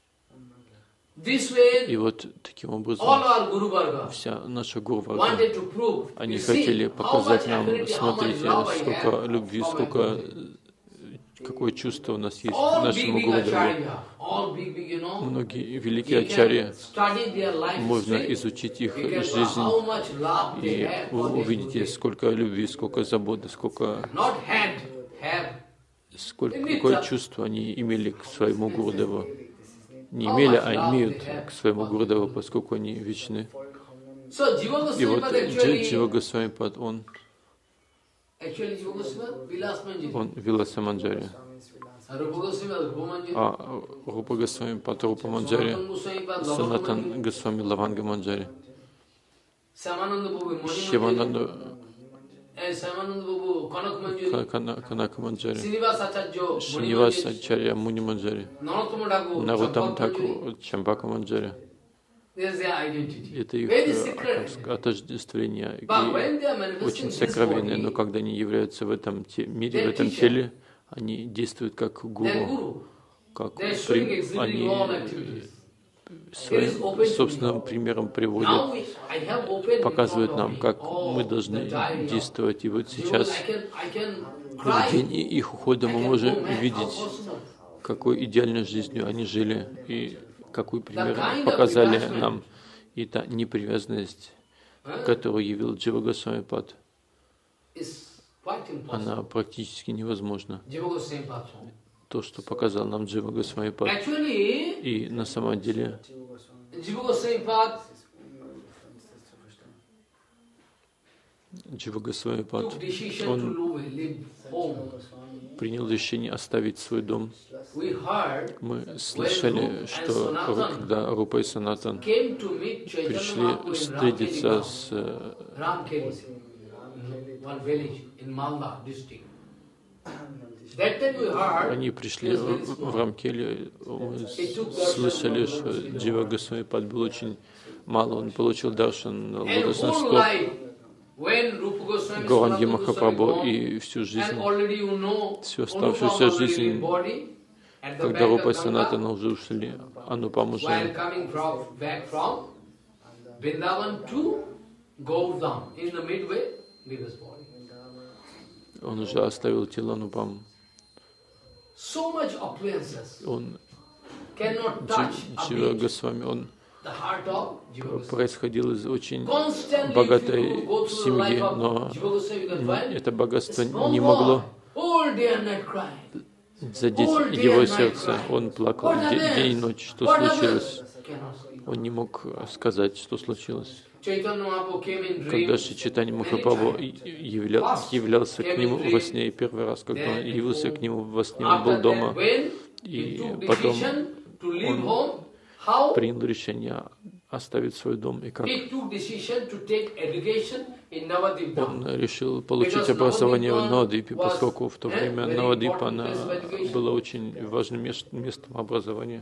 This way, И вот таким all образом our Guru Varga вся наша Гуру Варга, wanted to prove. они You see, хотели how показать much нам, affinity, how much смотрите, love I сколько have любви, for my сколько, Guru. какое чувство у нас есть к All big, нашему big Гурудеву. acharya, all big, big, you know, Многие you великие can ачарьи, study their life можно history. изучить их You can know жизнь, how much love they и have вы for their увидите, Gurudev. сколько любви, сколько заботы, сколько, Not had, have. сколько, какое чувство они имели к своему Гурудеву. Не имели, а имеют к своему Гурудеву, поскольку они вечны. So Jiva И вот Goswami Джи- Джива actually, Госвамипад, он, actually Jiva Goswami, Vilas Manjari. он Виласа Манджари, Rupa Goswami, Rupa Manjari. а Рупа Госвамипад, Рупа Манджари, Sanatana Goswami, Lavanga Санатан Manjari. Госвами, Лаванга Манджари, Samananda Babu, Mani Manjari. Шивананда And Samananda Babu, Kanak Manjari. Ка- Кана- Канака Манджари, Srinivas Acharya, Mani Шинивас Manjari. Ачарья, Муни Манджари, Нароттама Thakur, Нарутам Champak Manjari. Такур, Чамбака Манджари. There's their identity. Это их Very э, secret. отож- отождествление But и when they are manifesting очень this сокровенное, но body, когда они являются в этом те- мире, в Their этом teacher. теле, они действуют как their гуру, Guru, как they are showing, при- exhibiting они all activities. своим собственным примером приводят, Now we, I have opened показывают in front of нам, me как all мы the должны diary of действовать. И вот Jiva. сейчас, I can, I can в cry. день их ухода, I мы can можем go mad. How видеть, possible? какой идеальной жизнью они жили и какой пример kind of показали attachment. нам. И та непривязанность, Huh? которую явил Джива Госвамипад, It's quite impossible. она практически невозможна. Jiva Goswami Path. То, что показал нам Джива Госвамипад. Actually, И на самом деле Jiva Goswami Path Джива Госвамипад, took decision to он live, live home. принял решение оставить свой дом. We heard Мы слышали, что Ру- когда Рупа и Санатан came to meet Chaitanya пришли Mahaprabhu in встретиться Ramkeli, с э, Ramkeli, one village in Malda district. That time we heard они пришли в в Рамкеле, мы с- слышали, что Джива Госвамипад был очень мало, он получил даршан and лотосных whole стоп life when Rupa Goswami, Гуранги Sanatana Goswami Махапрабху, gone, и всю and жизнь, already you know, всю Anupama оставшуюся already жизнь, in body, at the когда back Рупа и of Ganga, Санатана уже ушли, Анупам while уже coming from, back from Vrindavan to Govardhan, in the midway, leave his body. он уже оставил тело Анупам. So much opulences Он, cannot touch Джи- a Джива bit Госвами, он the heart of Jiva Goswami. происходил из очень Constantly, богатой if you go through the семьи, life of но Jiva Goswami, you can find это богатство a small не могло boy, all day and night crying. задеть All day его and night сердце. crying. Он плакал What де- happens? день и ночь. Что What случилось? happens? Cannot speak. Он не мог сказать, что случилось. Chaitanya Mahaprabhu came in Когда dreams Шри Чайтанья many Махапрабху times. явля- являлся к нему во сне, и первый раз, когда он явился к нему во сне, он был After дома, that, when и he took потом decision to leave он home, how принял решение оставить свой дом. И как he took decision to take education in Navadvip. он решил получить Because образование в Navadvipa Навадвипе, was, поскольку в то eh, время very Навадвипа important она place of education. была очень важным мест- местом образования.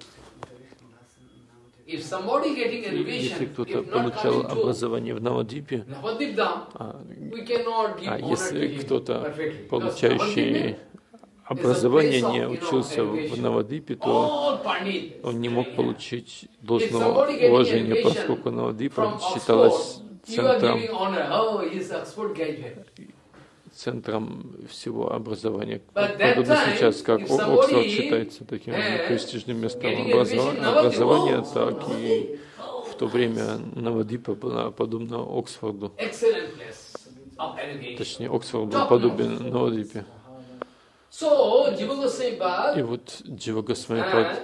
If somebody getting И если education, кто-то if not получал coming to образование в Навадвипе, Navadvip Dham, а, we cannot give а honor to если him кто-то, perfectly. Because получающий Navadvip образование, is a place не of, you know, учился в education. Навадвипе, то all Pandit он не мог studying here. получить If должного somebody getting уважения, education поскольку Навадвипа from считалась Oxford, you are центром, giving honor. Oh, he is Oxford graduate. центром всего образования. But that Подобно time, сейчас, как if О- somebody, Оксфорд считается таким eh, престижным местом getting образова- education in образования, Navadvip, так и в то время Навадвипа была подобна Оксфорду. excellent place of education. Точнее, Оксфорд был подобен Навадвипе. So, Jiva Goswami И Pad вот Джива Госвамипад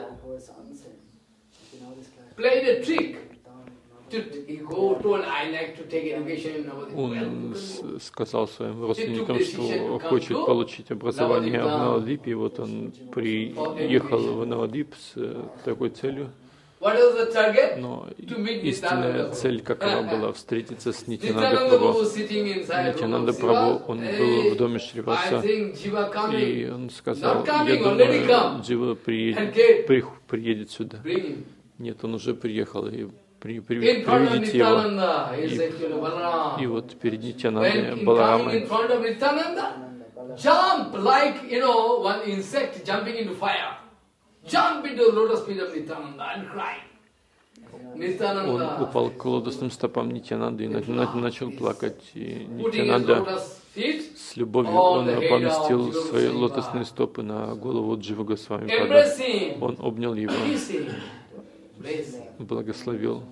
played a trick. To, he go told, I like to take education in Navadvip. он Well, с- сказал своим родственникам, decision to что come хочет to получить образование в Navadvip. Навадвипе, и вот он приехал в Навадвип с э, такой целью. Но истинная цель какова была? Встретиться с Нитьянанда Прабху. Нитьянанда Прабху, он был в доме Шриваса, и он сказал, я думаю, Джива приедет, при, приедет сюда. Нет, он уже приехал, и при, при, приведите его. И, и вот перед Нитьянандой Баларамой jump like, you know, one insect jumping into fire. Jump into the lotus feet of Nityananda and cry. Он упал к лотосным стопам Нитьянанды и начал плакать. И Нитьянанда с любовью он поместил свои лотосные стопы на голову Джива Госвами Пада. Он обнял его, благословил.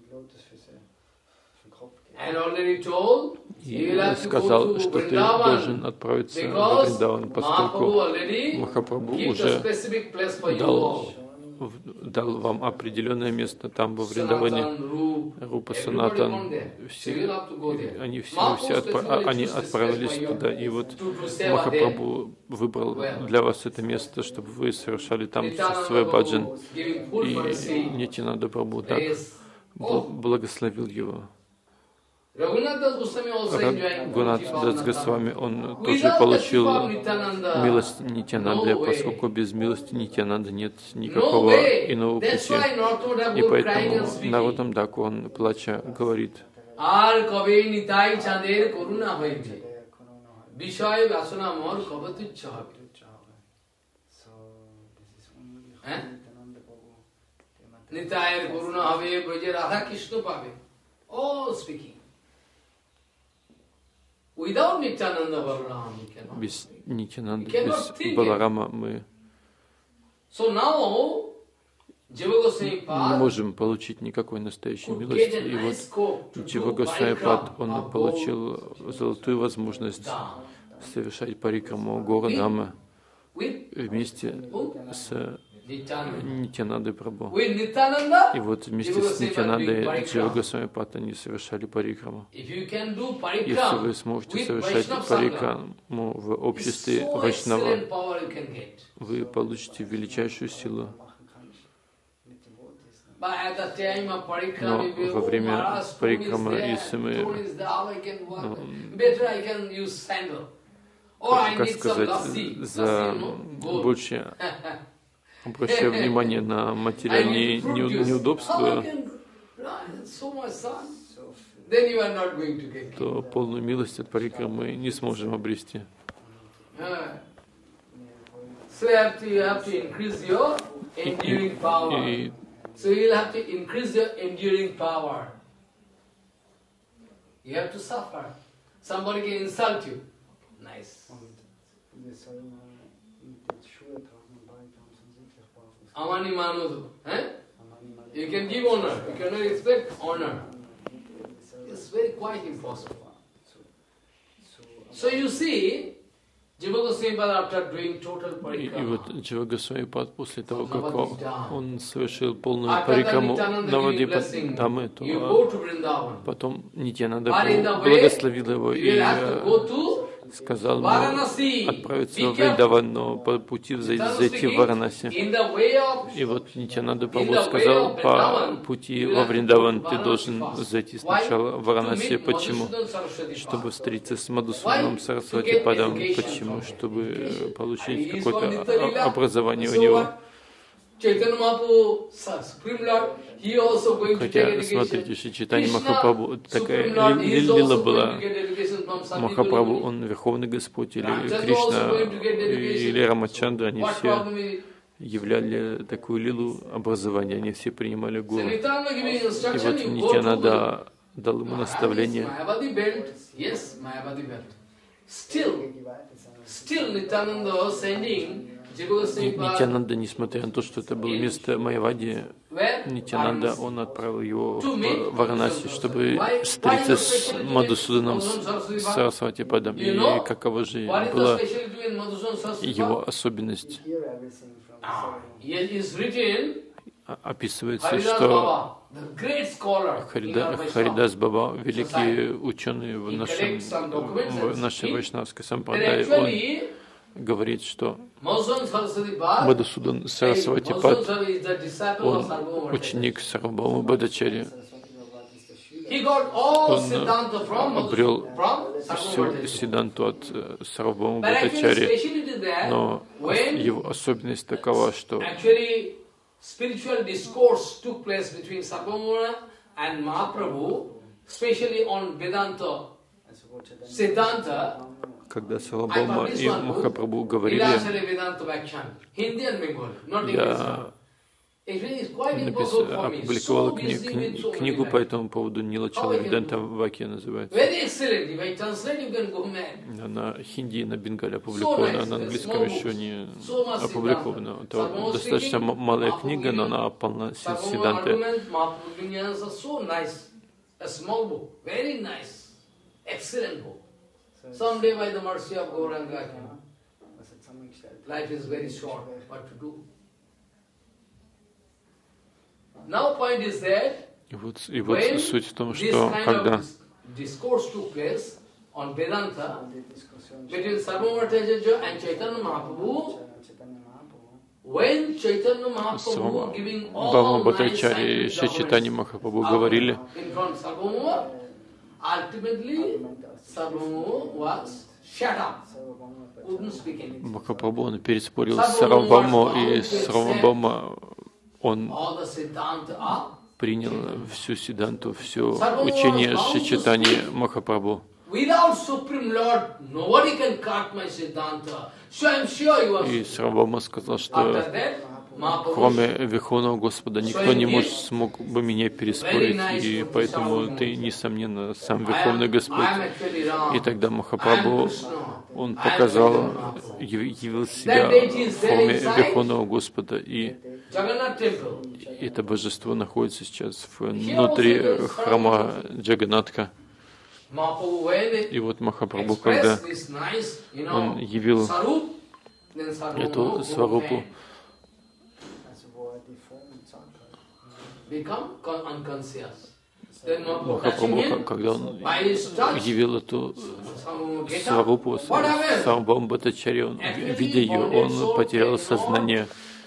И сказал, что ты должен отправиться в Вриндаван, поскольку Махапрабху уже дал, дал вам определенное место там, во Вриндаване. Рупа, Санатан, все, они все, все отпра они отправились туда. И вот Махапрабху выбрал для вас это место, чтобы вы совершали там свой баджан. И Нитьянанда Прабху так благословил его. Рагунат Дас Госвами, он тоже получил милость Нитьянанды, поскольку без милости Нитьянанды нет никакого иного пути. И поэтому Нароттам Даку, он, плача, говорит, Nitayar Guruna Have Braja Radha Krishna Pave. All speaking. Without Nityananda Balaram, we cannot. Без Нитьянанды, без Баларама мы so now, не можем получить никакой настоящей милости. И вот Джива Госвами Пад, он получил золотую возможность совершать парикраму Горадхамы вместе с Нитьянандой Прабху. И вот вместе с Нитьянандой Джива Госвами Пад они совершали парикраму. Если вы сможете совершать парикраму в обществе Вайшнава, вы получите величайшую силу. Но во время парикрамы, если мы, ну, как сказать, за больше обращая внимание на материальные неудобства, то полную милость от парикрамы мы не сможем обрести. И, и, So you'll have to increase your enduring power. You have to suffer. Somebody can insult you. Nice. Amani Manudu. Eh? You can give honor. You cannot expect honor. It's very quite impossible. So you see, Jiva Goswami Pad, after doing total И, и parikrama, вот Джива Госвами Пад, после того, как он, он совершил полную парикраму Навадипа Дамы, то you go to Vrindavan. потом Нитьянанда But in the way, благословил его you и will have to go э, to сказал ему Varanasi. отправиться Be в Вриндаван, но по пути Nityananda зайти в speaking, Варанаси. in the way of И вот Нитьянанда In Прабху the way сказал, of по Vrindavan, пути you will во have to Вриндаван go to ты Varanasi должен first. зайти Why? сначала в To Варанаси. meet Почему? Madhusudan Saraswati Чтобы Pad. встретиться с Мадхусуданом Why? Сарасвати To get Падом. education Почему? from him. Чтобы э, получить And he is какое-то from Nitya-lila. о- образование у So него. what? Chaitanya Mahaprabhu, Supreme Lord, he also going to take Хотя, education. смотрите, что читание Krishna, Махапрабху, такая Supreme Lord, ли- he is ли- лила also была. going to get education from Sati Махапрабху, Guru. он Верховный Господь, или Ramchandra also Кришна, going to get education. или Рамачандра, они What все problem is it? являли такую лилу образования, они все принимали So гуру. Nityananda giving И instruction, вот you go to Нитьянанда дал ему наставление. Mayavadi belt, yes, Mayavadi belt. Still, still Nityananda was sending Jiva Goswami Pad, Нитьянанда, несмотря на то, что это было место Майявади, where? Нитьянанда, Varanasi. он отправил его To meet в Варанаси, чтобы Why- встретиться why с not Мадхусуданом specially to Сарасвати Падом. You И know, какова же What is the была specialty in Madhusudan Saraswati его Pad? особенность? Ah, here is written, А- Описывается, Haridas что Baba, the great scholar in Харида, our Vaishnava. Харидас Баба, великий ученый в, He нашем, collects some documents в and нашей speaks. вайшнавской Then сампрадай, он actually, говорит, что Мадхусудан Сарасвати Пад, он ученик Сарвабхаума Бхаттачарьи. Он обрел всю Сиддханту от Сарвабхаума Бхаттачарьи, но его особенность такова, что spiritual discourse took place between Sarvabhauma and Mahaprabhu, especially on Vedanta, Siddhanta. Когда Сарвабхаума и Махапрабху говорили, я написал, опубликовал кни, кни, книгу по этому поводу, Нилачала Веданта Вакья называется. На хинди и на бенгале опубликована, на английском еще не опубликована. Это достаточно малая книга, но она полна сиддханты. Someday, by the mercy of Gauranga, life is very short. What to do? Now, point is that и вот, и вот суть в том, что когда discourse took place on Vedanta between Sarvabhauma Bhattacharya and Chaitanya Mahaprabhu, when Chaitanya Mahaprabhu giving all Бхаттачарья и Чайтанья Махапрабху говорили, in front of Sarvabhauma, ultimately Sarvabhauma was shut up, couldn't speak anything. Махапрабху, он переспорил с Сарвабхаумой, и Сарвабхаума, он принял всю Сиддханту, все учение Шри Чайтаньи Махапрабху. И Сарвабхаума сказал, что кроме Верховного Господа никто не может, смог бы меня переспорить, и поэтому ты, несомненно, сам Верховный Господь. И тогда Махапрабху, он показал, явил себя в форме Верховного Господа, и это божество находится сейчас внутри храма Джаганатха. И вот Махапрабху, когда он явил эту сварупу, Махапрабху, когда он явил эту сварупу, Сарвабхаума Бхаттачарья, он, видя ее, он потерял сознание.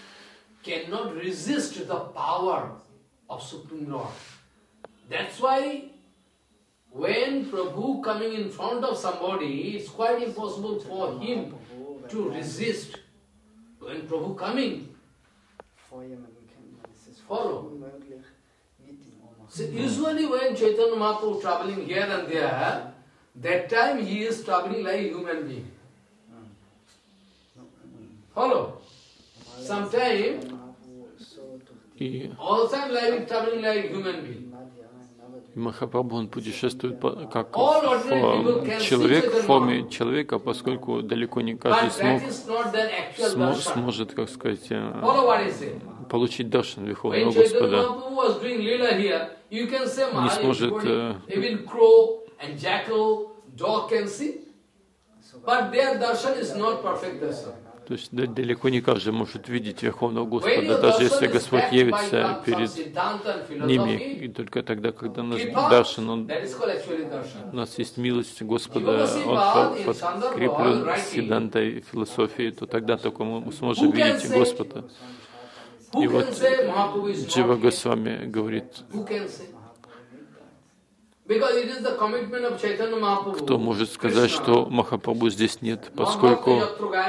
When Prabhu coming in front of somebody, it's quite impossible for him to resist. When Prabhu coming, follow. So usually when Chaitanya Mahaprabhu traveling here and there, that time he is traveling like a human being. Follow. Sometimes, all time like traveling like a human being. Махапрабху, он путешествует как человек в форме человека, поскольку далеко не каждый смог, смо, сможет, как сказать, получить даршан Верховного Господа. Не сможет То есть далеко не каждый может видеть Верховного Господа, даже если Господь явится перед ними. И только тогда, когда наш даршан, он, у нас есть милость Господа, он подкреплен сиддхантой философией, то тогда только мы сможем видеть Господа. И вот Джива Госвами говорит, кто может сказать, что Махапрабху здесь нет, поскольку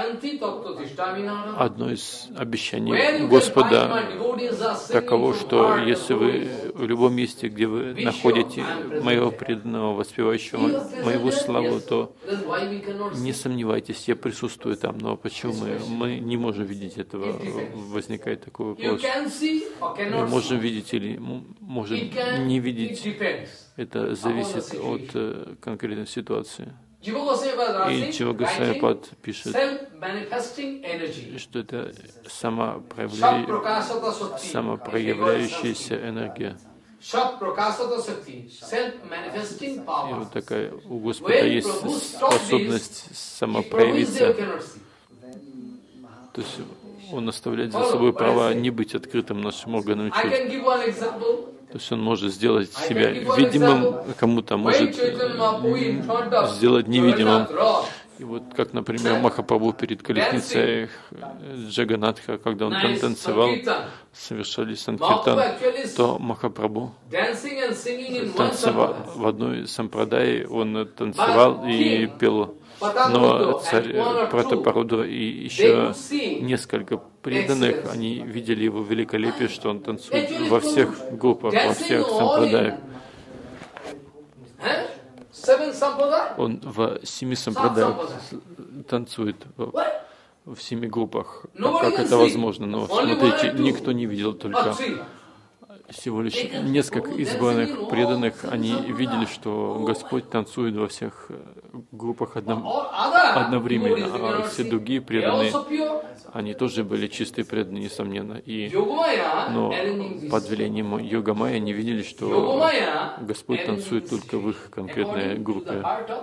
одно из обещаний Господа таково, что если вы в любом месте, где вы находите моего преданного, воспевающего моего славу, то не сомневайтесь, я присутствую там. Но почему мы, мы не можем видеть этого? Возникает такой вопрос. Мы можем видеть или можем не видеть. Это зависит от э, конкретной ситуации. И Джива Госвами Пад пишет, что это самопроявля... самопроявляющаяся энергия. И вот такая у Господа есть способность самопроявиться. То есть Он оставляет за собой право не быть открытым нашим органам чувств. То есть он может сделать себя видимым, кому-то может сделать невидимым. И вот как, например, Махапрабху перед колесницей Джаганатха, когда он там танцевал, совершали санкиртан, то Махапрабху танцевал в одной сампрадай, он танцевал и пел. Но царь Пратапарудра и еще несколько преданных, они видели его великолепие, что он танцует во всех группах, во всех сампрадаях. Он в семи сампрадаях танцует в семи группах. Как это возможно? Но смотрите, никто не видел, только всего лишь несколько избранных преданных, они видели, что Господь танцует во всех группах одно, одновременно, а все другие преданные, они тоже были чистые преданные, несомненно. И, но под влиянием Йога-майя они видели, что Господь танцует только в их конкретной группе.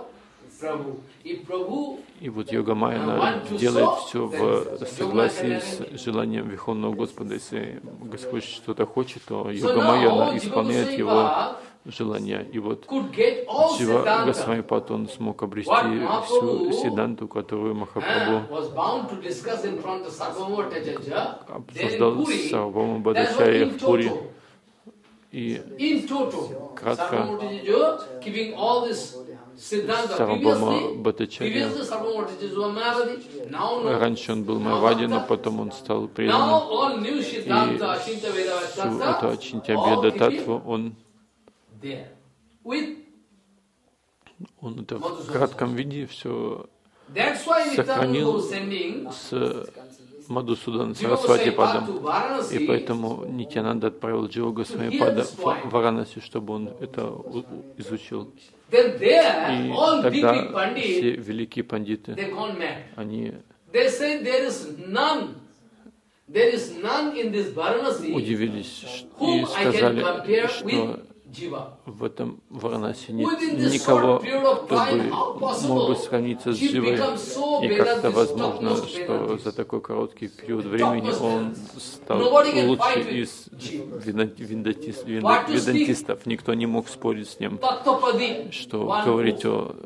И вот Йога-майя делает все в согласии с желанием Верховного Господа. Если Господь что-то хочет, то Йога-майя исполняет его желания. И вот Джива Госвами-пад, он смог обрести всю Сиддханту, которую Махапрабху обсуждал с Сарвабхаума Бхаттачарьей в Пури. И кратко Сарвабхаума Бхаттачарья, раньше он был Майавади, но потом он стал преданным. И всю эту Ачинтя-беда Татву он он это в кратком виде все сохранил с Мадхусудана Сарасвати-падом. И поэтому Нитьянанда отправил Джива Госвами-пада в Варанаси, чтобы он это изучил. И тогда все великие пандиты, они удивились и сказали, что в этом Варанаси нет никого, кто бы мог бы сравниться с Дживой. И как-то возможно, что за такой короткий период времени он стал лучше из ведантистов. ведантистов. Никто не мог спорить с ним, что говорить о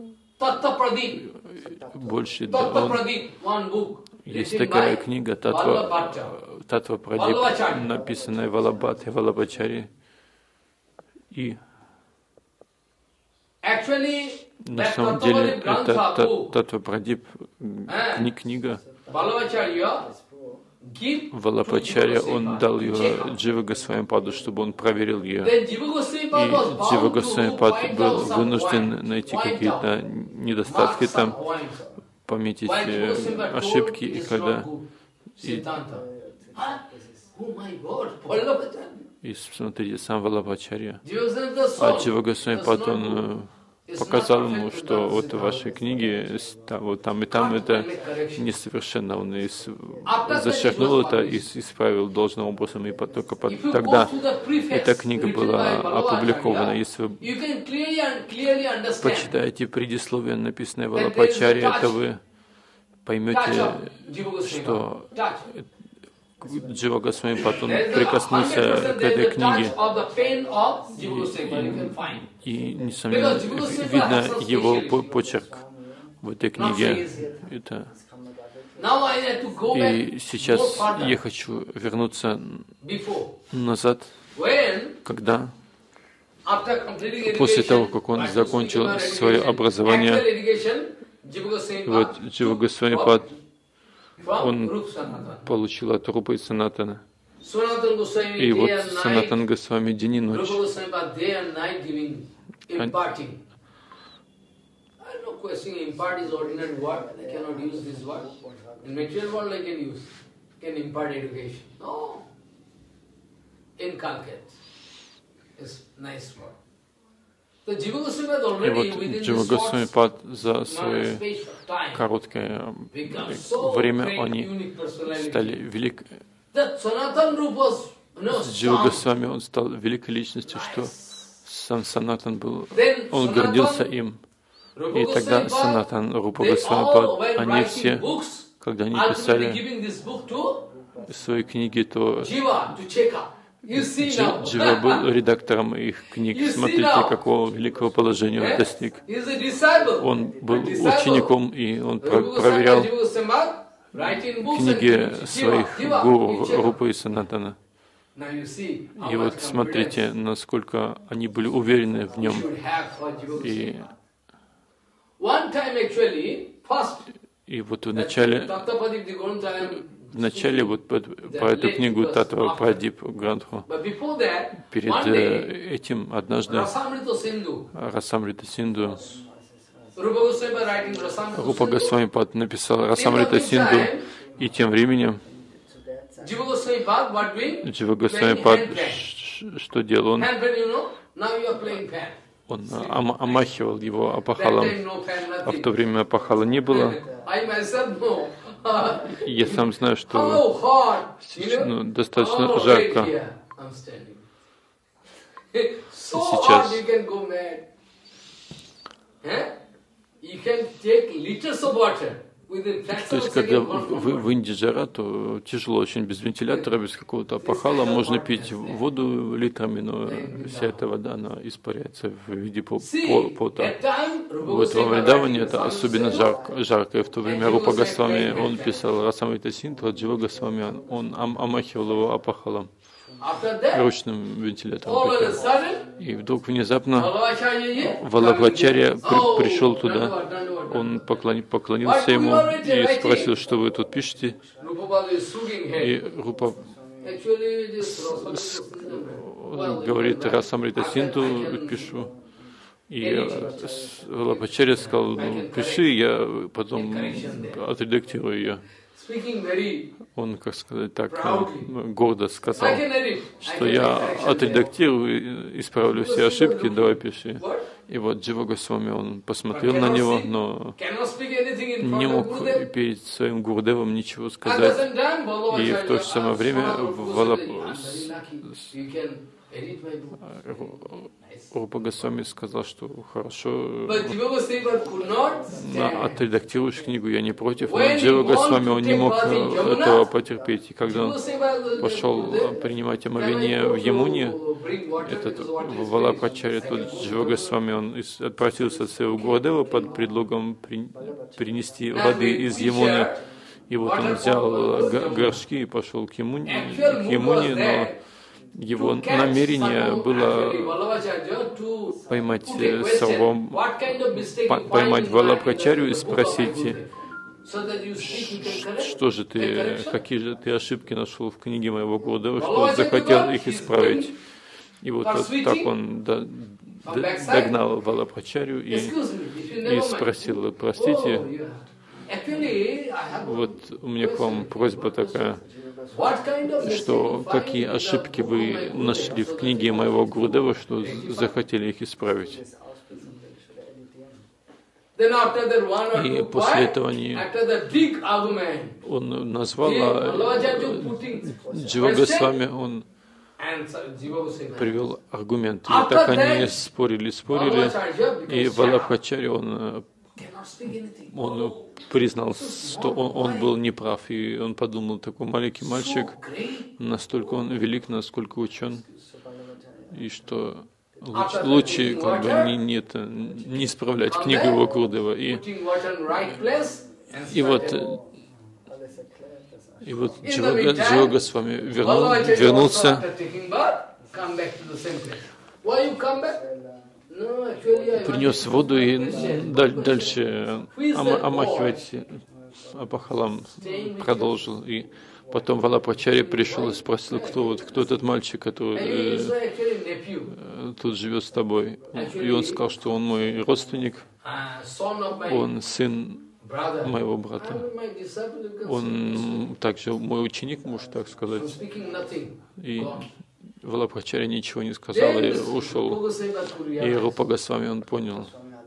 больше. Да, он... Есть такая книга Татва, Татва Прадип, написанная Валабхати Валабхачари. И на самом деле это Татва Прадип, книга Валабхачарья, он дал ее Джива Госвами-паду, чтобы он проверил ее. И Джива Госвами-пад был вынужден найти какие-то недостатки там, пометить ошибки, и когда и, и смотрите, сам Валабхачарья, а Джива Госвами-пад, он показал ему, что вот в вашей книге там, вот там и там это несовершенно. Он из, зачеркнул это и исправил должным образом, и только под, тогда эта книга была опубликована. Если вы почитаете предисловие, написанное Валабхачарьей, это вы поймете, что Джива Госвами-пад, он прикоснулся к этой книге, и, и несомненно, видно его почерк в этой книге. Это. И сейчас я хочу вернуться назад, когда после того, как он закончил свое образование, вот Джива Госвами-пад, он получил от Рупы и Санатана. И вот Санатан Госвами день и ночь. И вот Джива Госвами-пад за свое короткое время они стали велик. С Джива Госвами он стал великой личностью, что сам Санатан был, он гордился им. И тогда Санатан, Рупа Госвами-пад, они все, когда они писали свои книги, то Джива был редактором их книг. Смотрите, какого великого положения он достиг. Он был учеником, и он проверял книги своих гуру Рупы и Санатана. И вот смотрите, насколько они были уверены в нем. И, и вот в начале, в начале вот по, по эту книгу Татва Прадип Грантху, перед этим однажды Расамрита Синду, Рупа Госвами написал Расамрита Синду, и тем временем Джива Госвами что делал? Он, он ом, омахивал его опахалом, а в то время опахала не было. Я сам знаю, что ну, достаточно жарко сейчас. То есть, когда в, в Индии жара, то тяжело очень без вентилятора, без какого-то опахала. Можно пить воду литрами, но вся эта вода, она испаряется в виде пота. В этом Вриндаване это особенно жарко, жарко. И в то время Рупа Госвами, он писал Расамрита Синду, а Джива Госвами, он омахивал его опахалом, ручным вентилятором. И вдруг внезапно Валабхачарья при, пришел туда, он поклони, поклонился ему и спросил, что вы тут пишете. И Рупа говорит, Расамрита Синду пишу. И Валабхачарья сказал, ну, пиши, я потом отредактирую ее. Он, как сказать, так гордо сказал, что я отредактирую, исправлю все ошибки, давай пиши. И вот Джива Госвами, он посмотрел на него, но не мог перед своим Гурдевом ничего сказать. И в то же самое время Валап... Рупа Госвами сказал, что хорошо, отредактируешь книгу, я не против, но Джива Госвами, он не мог этого потерпеть. И когда он пошел принимать омовение в Ямуне, этот Валабхачарья, тот Джива Госвами, он отпросился от своего Гурдева под предлогом при, принести воды из Ямуны. И вот он взял горшки и пошел к Ямуне, к Ямуне, но его намерение было поймать Сарвам, поймать Валабхачарью и спросить, что же ты, какие же ты ошибки нашел в книге моего Гурдева, что захотел их исправить. И вот, вот так он до, до, догнал Валабхачарью и, и спросил, простите, вот у меня к вам просьба такая, что какие ошибки вы нашли в книге моего Гурдева, что захотели их исправить. И после этого они, он назвал Джива Госвами, он привел аргумент. И так они спорили, спорили, и Валабхачарья, он Он признал, что он, он был неправ, и он подумал, такой маленький мальчик, настолько он велик, насколько учен, и что лучше, лучше как бы не, нет, не исправлять книгу его Гурдева. И, и вот, и вот Джива, Джива Госвами вернул, вернулся. Принес воду и дальше омахивать опахалом продолжил. И потом Валабхачарья пришел и спросил, кто вот, кто этот мальчик, который э, тут живет с тобой. И он сказал, что он мой родственник, он сын моего брата. Он также мой ученик, можно так сказать. И Валабхачарья ничего не сказал и ушел. И Рупа Госвами, он понял.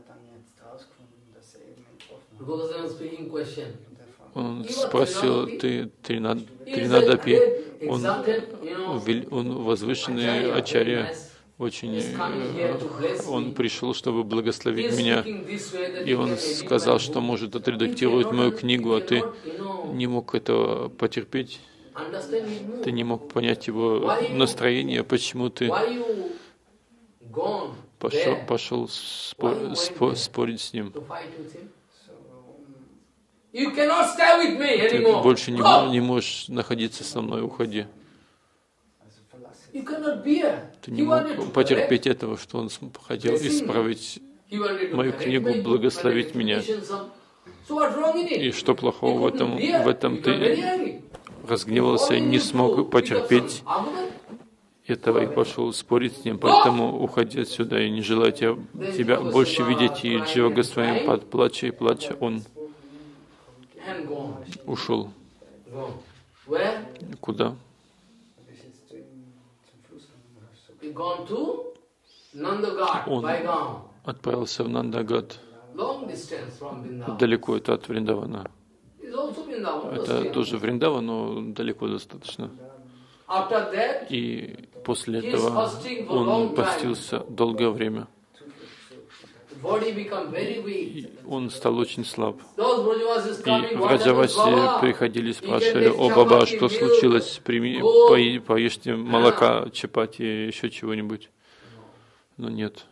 Он спросил, ты Тринадапи, он, он возвышенный ачарья, очень, он пришел, чтобы благословить меня, и он сказал, что может отредактировать мою книгу, а ты не мог этого потерпеть. Ты не мог понять его настроение, почему ты пошел, пошел спор, спор, спорить с ним. Ты больше не, не можешь находиться со мной, уходи. Ты не мог потерпеть этого, что он хотел исправить мою книгу, благословить меня. И что плохого в этом? В этом ты разгневался и не смог потерпеть этого и пошел спорить с ним. Поэтому уходи отсюда, я не желаю тебя, тебя больше видеть. И Джива Госвами, под плача и плача, он ушел. Куда? Он отправился в Нандагат. Далеко это от Вриндавана. Это тоже Вриндаван, но далеко достаточно. И после этого он постился долгое время. И он стал очень слаб. И в Раджавасе приходили, спрашивали: «О, Баба, что случилось? Прими, по, поешьте молока, чапати, еще чего-нибудь». Но нет.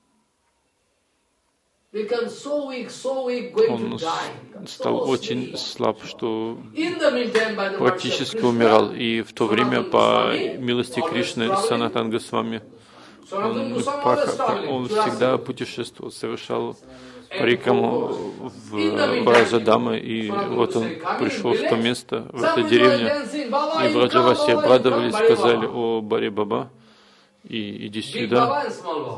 Он стал очень слаб, что практически умирал. И в то время, по милости Кришны, Санатан Госвами, он, он всегда путешествовал, совершал парикраму в Раджадаме, и вот он пришел в то место, в эту деревню, и в Раджавасе обрадовались, сказали: «О, Бари Баба, и иди сюда».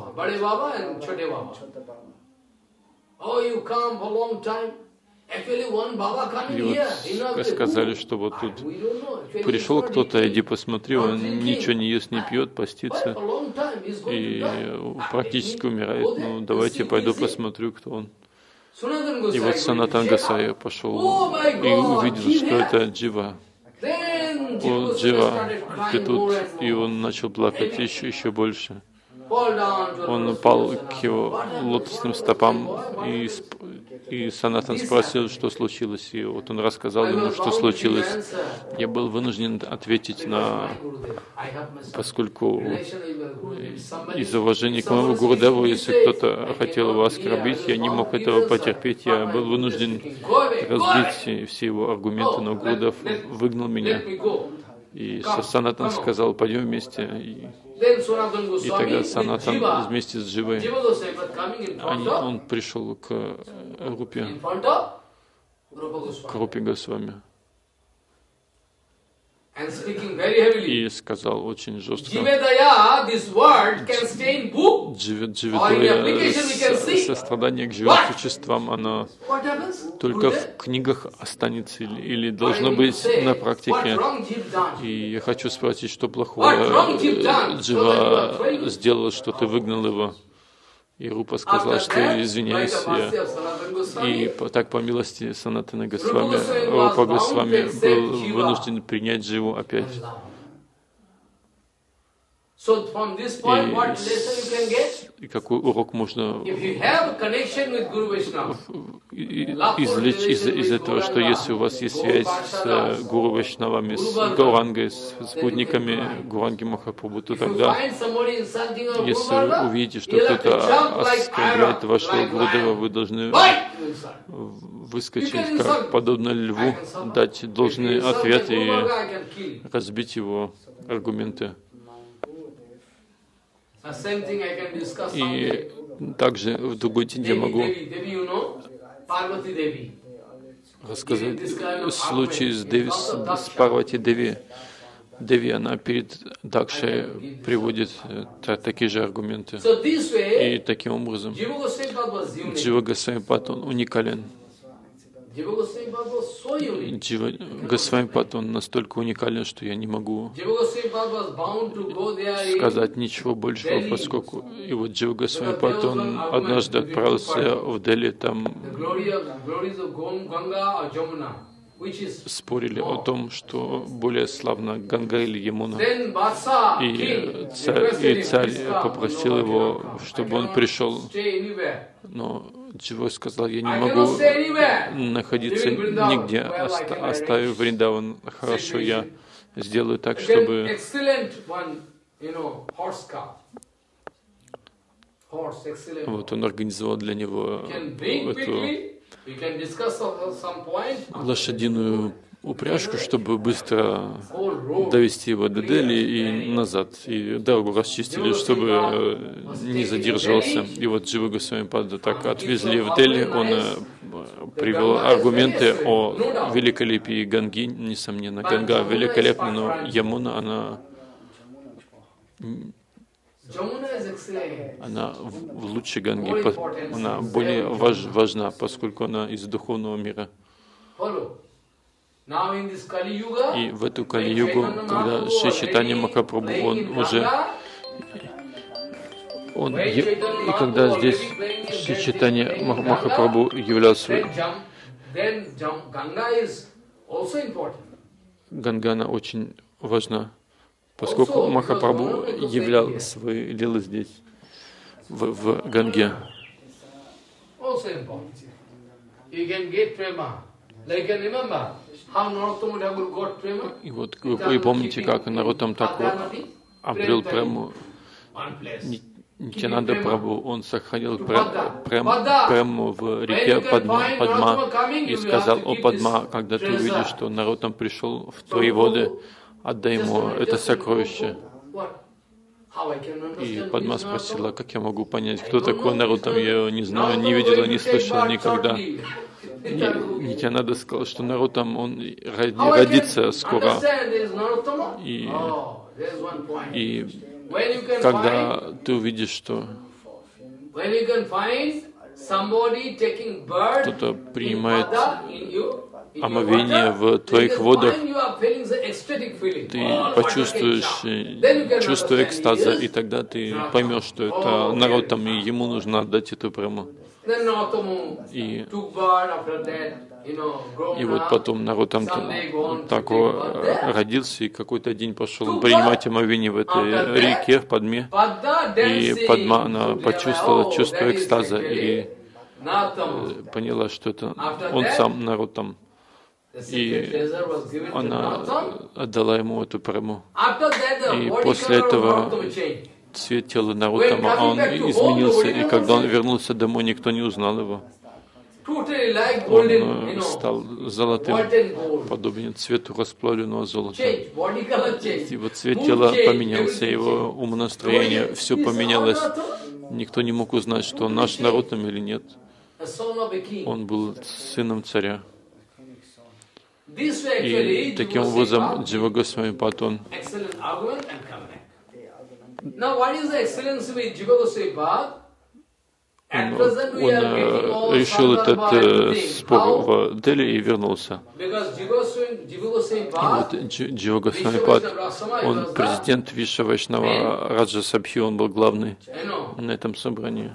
И вот сказали, что вот тут пришел кто-то, иди посмотри, он ничего не ест, не пьет, постится и практически умирает. Ну, давайте пойду посмотрю, кто он. И вот Санатан Госвами пошел и увидел, что это Джива. О, Джива, ты тут. И он начал плакать еще, еще больше. Он упал к его лотосным стопам, и, и Санатан спросил, что случилось. И вот он рассказал ему, что случилось. Я был вынужден ответить на... Поскольку из уважения к моему Гурудеву, если кто-то хотел его оскорбить, я не мог этого потерпеть. Я был вынужден разбить все его аргументы, но Гурудев выгнал меня. И Санатан сказал: «Пойдем вместе». И, и тогда Санатан вместе с Дживой, они, он пришел к Рупе, к Рупе Госвами. И сказал очень жестко: Дживедая, сострадание к живым существам, оно только в книгах останется или, или должно быть на практике. И я хочу спросить, что плохого Джива сделал, что ты выгнал его? И Рупа сказал, что извиняюсь, я. И так по милости Санатана Госвами, Рупа Госвами был вынужден принять Дживу опять. И, и какой урок можно извлечь из, из этого, что если у вас есть связь с Гуру Вайшнавами, с Гаурангой, с спутниками Гуранги Махапрабху, то тогда, если вы увидите, что кто-то оскорбляет вашего Гурудева, вы должны выскочить, как подобно льву, дать должный ответ и разбить его аргументы. И также в другой день я могу рассказать случай с, Деви, с Парвати Деви. Деви, она перед Дакшей приводит такие же аргументы. И таким образом Джива Госвами Пад, он уникален. Джива Госвами Пад, он настолько уникален, что я не могу сказать ничего большего, поскольку и вот Джива Госвами Пад, он однажды отправился в Дели, там спорили о том, что более славна Ганга или Ямуна. И царь, и царь попросил его, чтобы он пришел. Но Джива сказал: я не могу находиться нигде, оставив Вриндаван. Хорошо, я сделаю так, чтобы вот он организовал для него эту лошадиную упряжку, чтобы быстро довести его до Дели и назад. И дорогу расчистили, чтобы не задерживался. И вот Джива Госвами-пада так отвезли в Дели. Он привел аргументы о великолепии Ганги. Несомненно, Ганга великолепна, но Ямуна, она, она в лучшей Ганге, она более важ, важна, поскольку она из духовного мира. И в эту Кали-югу, когда Шри Чайтанья Махапрабху, он уже, он, и когда здесь Шри Чайтанья Махапрабху являлся, Гангана очень важна, поскольку Махапрабху являл свои лилы здесь, в, в Ганге. И вот вы помните, как Нароттам Такур обрел прему, Нитьянанда Прабху, он сохранил прему в реке Падма, Падма и сказал: «О Падма, когда ты увидишь, что Нароттам пришел в твои воды, отдай ему это сокровище». И Падма спросила: «Как я могу понять, кто такой Нароттам? Я его не знаю, не видела, не слышала никогда». Нитьянанда сказал, что Нароттам, он родится скоро. И, и когда ты увидишь, что кто-то принимает омовение в твоих водах, ты почувствуешь чувство экстаза, и тогда ты поймешь, что это Нароттам, и ему нужно отдать эту прему. И, и вот потом Нароттам так родился, и какой-то день пошел принимать омовение в этой реке, в Падме. И Падма, она почувствовала чувство экстаза и поняла, что это он сам Нароттам. И она отдала ему эту прему. И после этого цвет тела Нароттама, а он изменился, и когда он вернулся домой, никто не узнал его. Он стал золотым, подобен цвету расплавленного золота. Его цвет тела поменялся, его умонастроение, все поменялось. Никто не мог узнать, что он наш Нароттам или нет. Он был сыном царя. И таким образом Джива Госвами-пад, он Он, он решил этот э, спор в Дели и вернулся. И вот Джива Госвами-пад, он президент Вишва Вайшнава Раджа Сабхи, он был главный на этом собрании.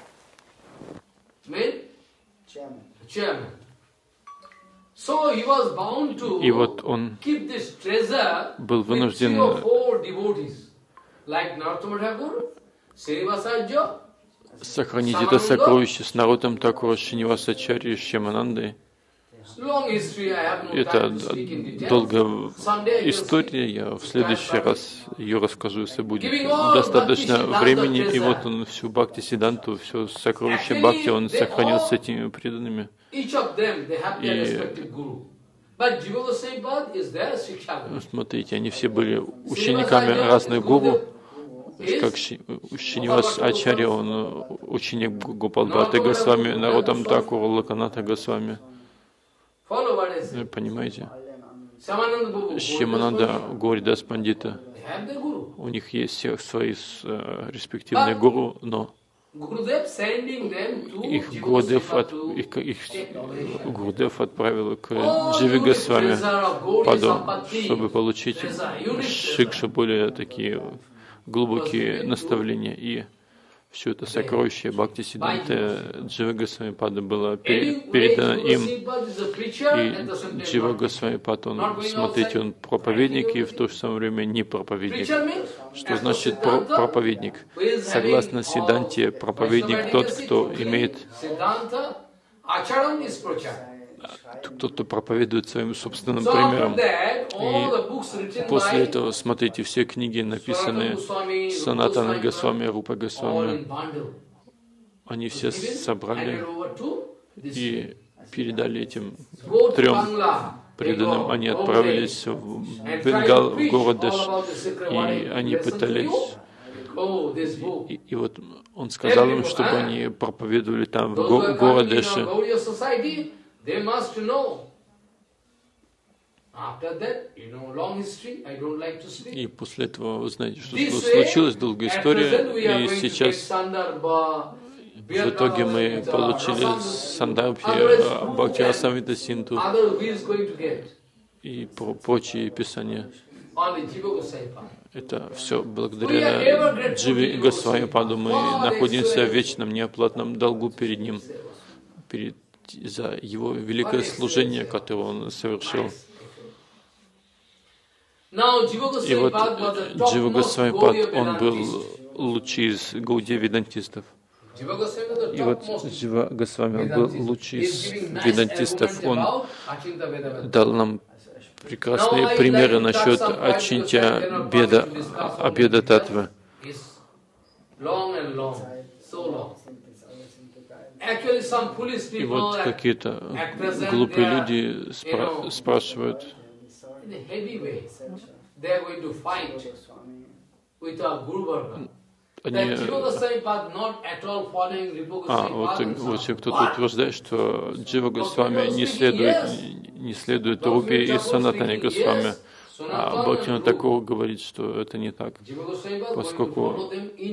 И вот он был вынужден сохранить это сокровище с Нароттам Такура, Шринивасачарьей, Шьяманандой. Это долгая история, я в следующий раз ее расскажу, если будет достаточно времени. И вот он всю Бхакти-сиддханту, все сокровище Бхакти, он сохранил с этими преданными. И смотрите, они все были учениками разных гуру. Как Шринивас Ачарья, он ученик Гопалбхаты Госвами, Нароттам Такур, Локаната Госвами. Вы понимаете? Шьямананда, Гауридас Пандита, у них есть все свои респективные гуру, но их Гурудев, от, их, их Гурудев отправил к Дживе Госвами Паду, чтобы получить шикша, более такие глубокие наставления. И все это сокровище Бхакти-сиддханты Джива Госвами-пада было передано им. И Джива Госвами-пад, он, смотрите, он проповедник и в то же самое время не проповедник. Что значит про проповедник? Согласно Сиддханте, проповедник тот, кто имеет кто-то проповедует своим собственным примером. И после этого, смотрите, все книги, написанные Санатаной Госвами, Рупой Госвами, они все собрали и передали этим трем преданным. Они отправились в Бенгал, в город Деш, и они пытались... И, и вот он сказал им, чтобы они проповедовали там в го город Деше. И после этого, вы знаете, что случилось, долгая история, и сейчас в итоге мы получили Сандарбхи, Бхактивасамрита Синту и прочие писания. Это все благодаря Дживе Госвами Паду. Мы находимся в вечном неоплатном долгу перед Ним, перед, за Его великое служение, которое Он совершил. И вот Джива Госвами Пад, он был лучший из Гаудия ведантистов. И вот Джива Госвами был лучший из ведантистов. Он дал нам прекрасные примеры насчет Ачинтя Беда, Абеда Татвы. И вот какие-то глупые люди спра спрашивают, они, а, вот, вот кто-то утверждает, что Джива Госвами не следует, не следует Рупе и Санатане Госвами, а Бхактивинода Такур говорит, что это не так, поскольку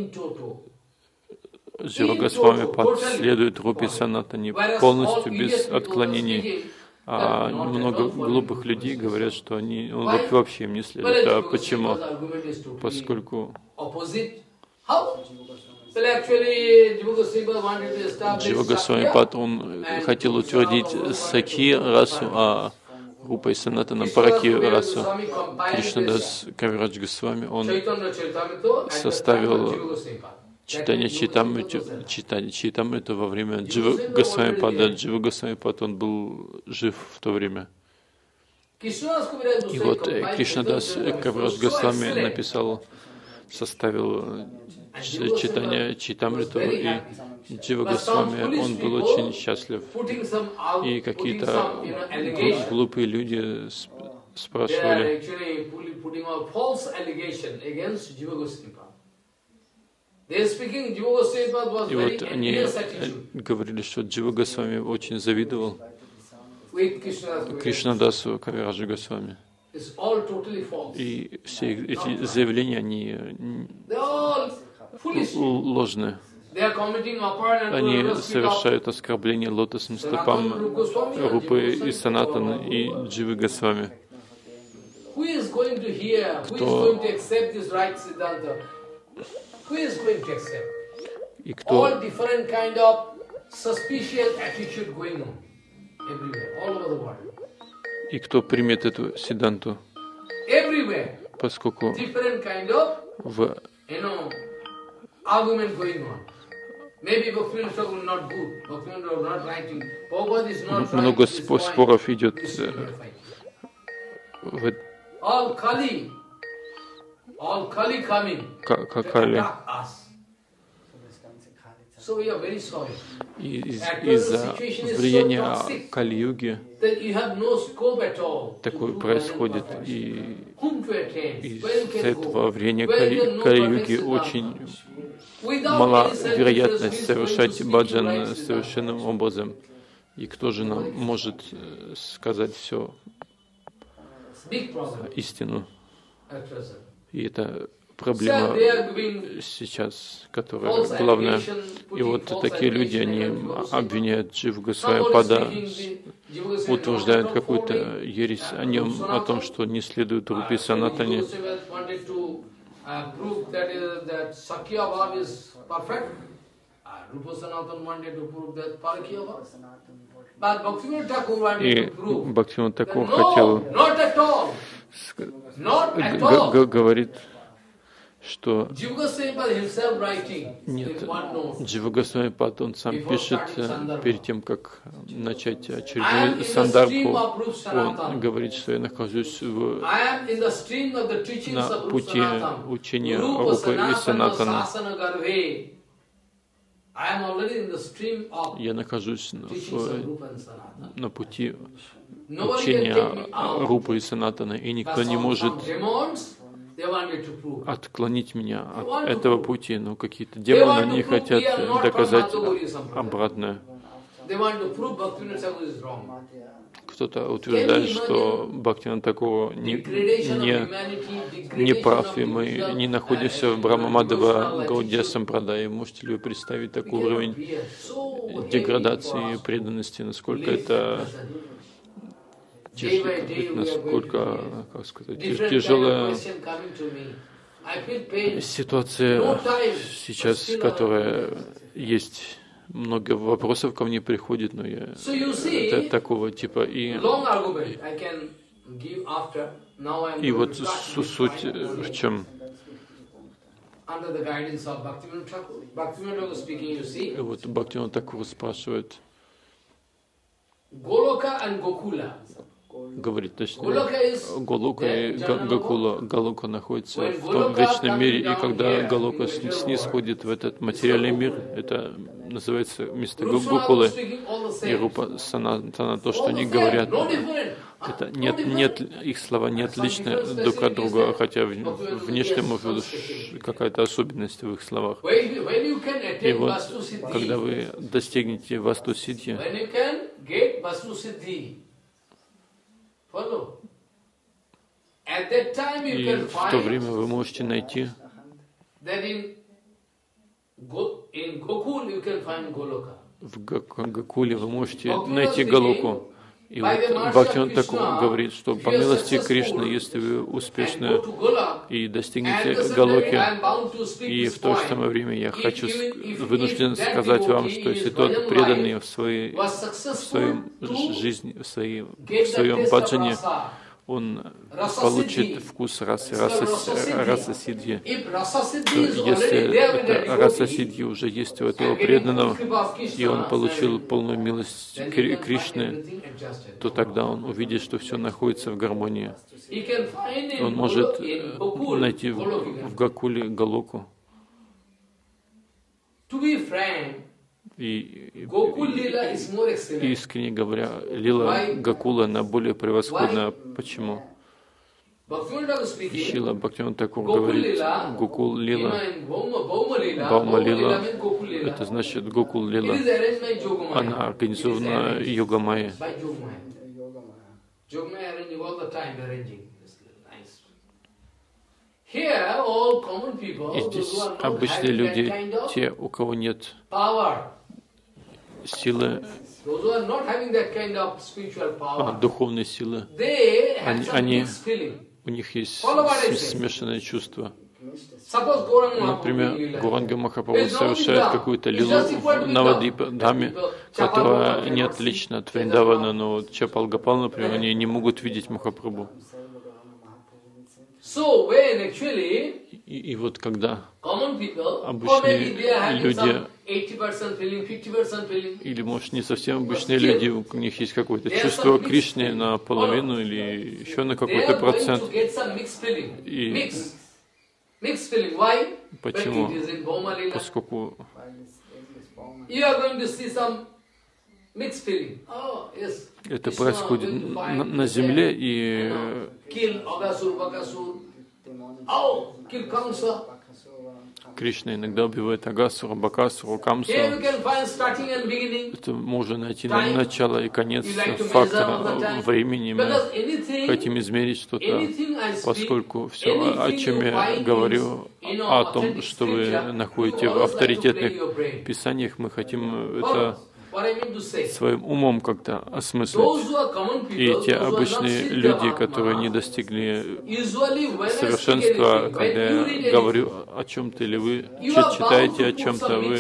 Джива Госвами следует Рупе и Санатане полностью без отклонений. А много глупых людей говорят, что они он вообще им не следует. А почему? Поскольку Джива Госвами Пад, он хотел утвердить Саки расу, а Рупа и Санатана Параки расу. Кришнадас Кавирадж Госвами, он составил читание Чайтамриту, читание Чайтамриту во время Джива Госвами Пада. Джива Госвами Пад, он был жив в то время. И вот Кришнадас Кавирадж Госвами написал, составил читание Чайтамриту, и Джива Госвами, он был очень счастлив. И какие-то глупые люди спрашивали, и вот они говорили, что Джива Госвами очень завидовал Кришнадасу Кавираджу Госвами. И все эти заявления, они ложные. Они совершают оскорбление лотосным стопам Рупы и Санатаны и Дживы Госвами. Кто и кто и кто примет эту сиддханту, поскольку в много споров идет в Кали. И из-за влияния Кали-юги такое происходит, и из-за этого влияния Кали-юги очень мала вероятность совершать баджан совершенным образом. И кто же нам может сказать все истину? И это проблема сейчас, которая главная. И вот такие люди, они обвиняют Дживу Госвами Пада, утверждают какую-то ересь о нем, о том, что не следует Рупе Санатане. И Бхактивинода Такур хотел говорит, что что нет, Джива Госвами Пад, он сам пишет, перед тем, как начать очередную сандарбху, он говорит, что я нахожусь в, на пути учения Рупы и Санатана. Я нахожусь в, на пути учения Рупы и Санатана, и никто не может отклонить меня от этого пути, но какие-то демоны, они хотят доказать обратное. Кто-то утверждает, что Бхактивинода Тхакур не, не, не прав, и мы не находимся в Брахма-Мадхава Гаудия Сампрадае. Можете ли вы представить такой уровень деградации и преданности, насколько это тяжело, насколько, как сказать, тяжелая ситуация сейчас, которая есть. Много вопросов ко мне приходит, но я это такого типа. И, и вот суть в чем? Вот Бхактивинода Тхакур спрашивает, говорит, точнее, Голока и Гакула. Галока находится в том вечном мире, и когда Галока снисходит в этот материальный мир, это называется место Гокулы. И Рупа Санатана, то, что они говорят, это нет, нет, их слова не отличны друг от друга, хотя внешне может какая-то особенность в их словах. И вот, когда вы достигнете Васту-сидхи, и в то время вы можете найти в Гакуле вы можете найти Галоку. И вот Бхактивинода Тхакур говорит, что по милости Кришны, если вы успешно и достигнете Галоки, и в то же самое время я хочу вынужден сказать вам, что если тот преданный в своей, в своем жизни, в, своей, в своем баджане, он получит вкус расы, раса, раса сидхи. Если эта раса сидхи уже есть у этого преданного, и он получил полную милость Кришны, то тогда он увидит, что все находится в гармонии. Он может найти в, в Гакуле Галоку. И, и, и искренне говоря, лила Гакула, она более превосходна. Почему? Шрила Бхактивинода Тхакур говорит, Гокул лила, Баума лила, это значит Гокул лила, она организована Йогамайей. И здесь обычные люди, те, у кого нет силы, а, духовной силы, они, они, у них есть смешанное чувство. Например, Гауранга Махапрабху совершает какую-то лилу в Навадвипа-дхаме, которая не отлична от Вриндавана, но вот Чапал Гопал, например, они не могут видеть Махапрабху. И, и вот когда обычные люди, или, может, не совсем обычные люди, у них есть какое-то чувство Кришны наполовину или еще на какой-то процент. И почему? Поскольку это происходит на, на земле, и Кришна иногда убивает Агасуру, Бакасуру, Камсу. Это можно найти на начало и конец фактора времени. Мы хотим измерить что-то, поскольку все, о чем я говорю, о том, что вы находите в авторитетных писаниях, мы хотим это своим умом как-то осмыслить. И те обычные люди, которые не достигли совершенства, когда я говорю о чем-то, или вы читаете о чем-то, вы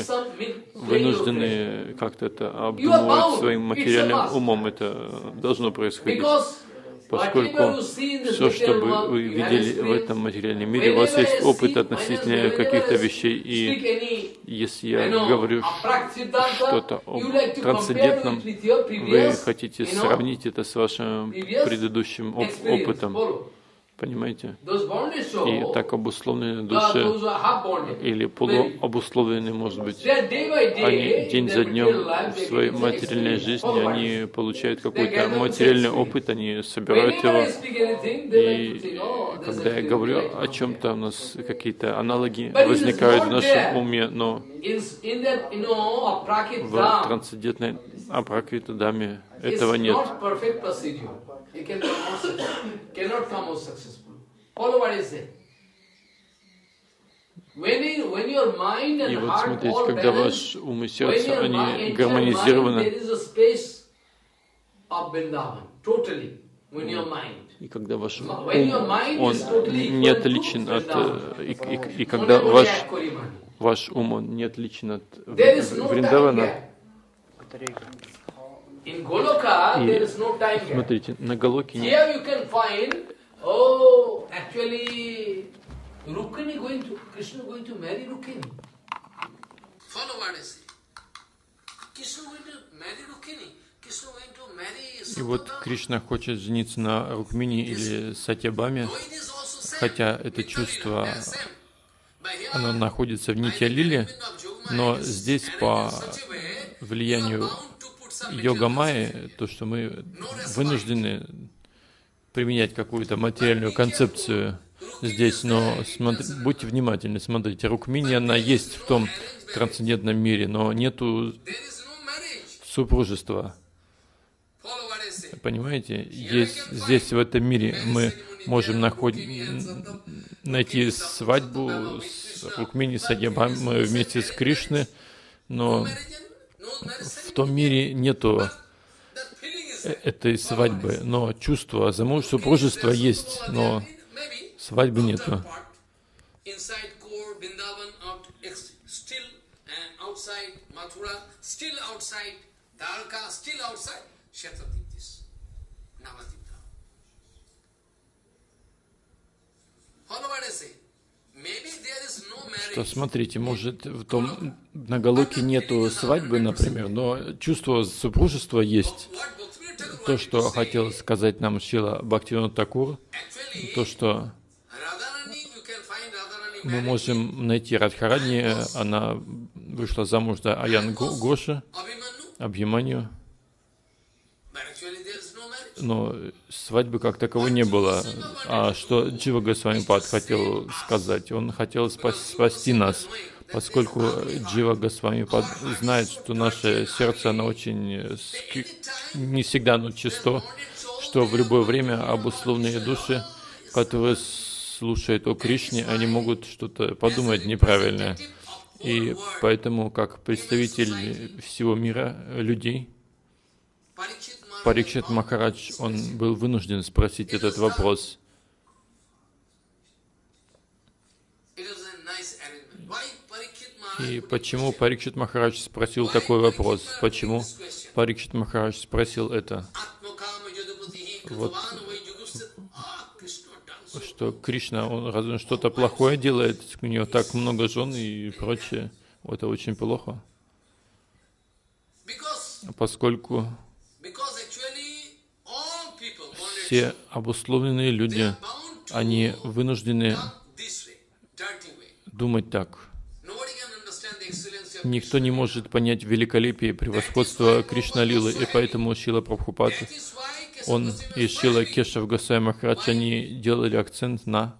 вынуждены как-то это обдумывать своим материальным умом. Это должно происходить. поскольку все, что бы вы видели в этом материальном мире, у вас есть опыт относительно каких-то вещей, и если я говорю что-то о трансцендентном, вы хотите сравнить это с вашим предыдущим оп опытом. Понимаете? И так обусловленные души или полуобусловленные, может быть, они день за днем в своей материальной жизни, они получают какой-то материальный опыт, они собирают его. И когда я говорю о чем-то, у нас какие-то аналоги возникают в нашем уме, но в трансцендентной апракритадаме этого нет. You cannot, cannot come out successful. Follow what I say. When you, when your mind and И вот heart смотрите, all когда balance, ваш ум и when сердце, your они mind, there гармонизированы, is a space of Vrindavan, totally, when your mind. и когда ваш ум, When your mind он is totally не equal to отличен от, Vrindavan. и, и, и когда ваш, ваш ум, он не отличен от There is no time Вриндавана. gap. In Goloka, there is no time И gap. смотрите, на Галоке Here you can find, oh, actually, Rukmini going to, Krishna going to marry Rukmini. Follow what I say. Krishna going to marry Rukmini. Krishna going to marry И вот Satyabhama. Кришна хочет жениться на Рукмини или Сатьябаме, Though it is also same. хотя это With the чувство, they are same. But here, оно находится в by Нитья the Лиле, element of Yogmaya, но it is здесь arranged по in such a way, you are влиянию bound to put some йога material майи, то, что мы вынуждены применять какую-то материальную концепцию здесь, но смотри, будьте внимательны, смотрите, Рукмини, она есть в том трансцендентном мире, но нету There is no marriage. супружества. Follow what I say. Понимаете, есть, здесь, в этом мире, мы можем наход... найти свадьбу с Рукмини Сатьябамой вместе с Кришной, но в том мире нету этой свадьбы, но чувство замуж, супружества есть, но свадьбы нету. Что, смотрите, может, в том, на Галоке нету свадьбы, например, но чувство супружества есть. То, что хотел сказать нам Шрила Бхактивинода Тхакур, то, что мы можем найти Радхарани, она вышла замуж за Аян Гоша, Абхиманью, но свадьбы как таковой не было. А что Джива Госвамипад хотел сказать? Он хотел спас, спасти нас, поскольку Джива Госвамипад знает, что наше сердце, оно очень не всегда оно чисто, что в любое время обусловленные души, которые слушают о Кришне, они могут что-то подумать неправильное. И поэтому, как представитель всего мира людей, Парикшит Махарадж, он был вынужден спросить этот вопрос. И почему Парикшит Махарадж спросил такой вопрос? Почему Парикшит Махарадж спросил это? Вот, что Кришна, он разве что-то плохое делает, у него так много жен и прочее. Это очень плохо. Поскольку все обусловленные люди, они вынуждены думать так. Никто не может понять великолепие и превосходство Кришна-лилы, и поэтому Шрила Прабхупад, он и Шрила Кешав Госвами Махарадж, они делали акцент на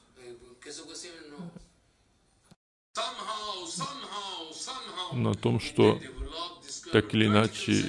на том, что так или иначе,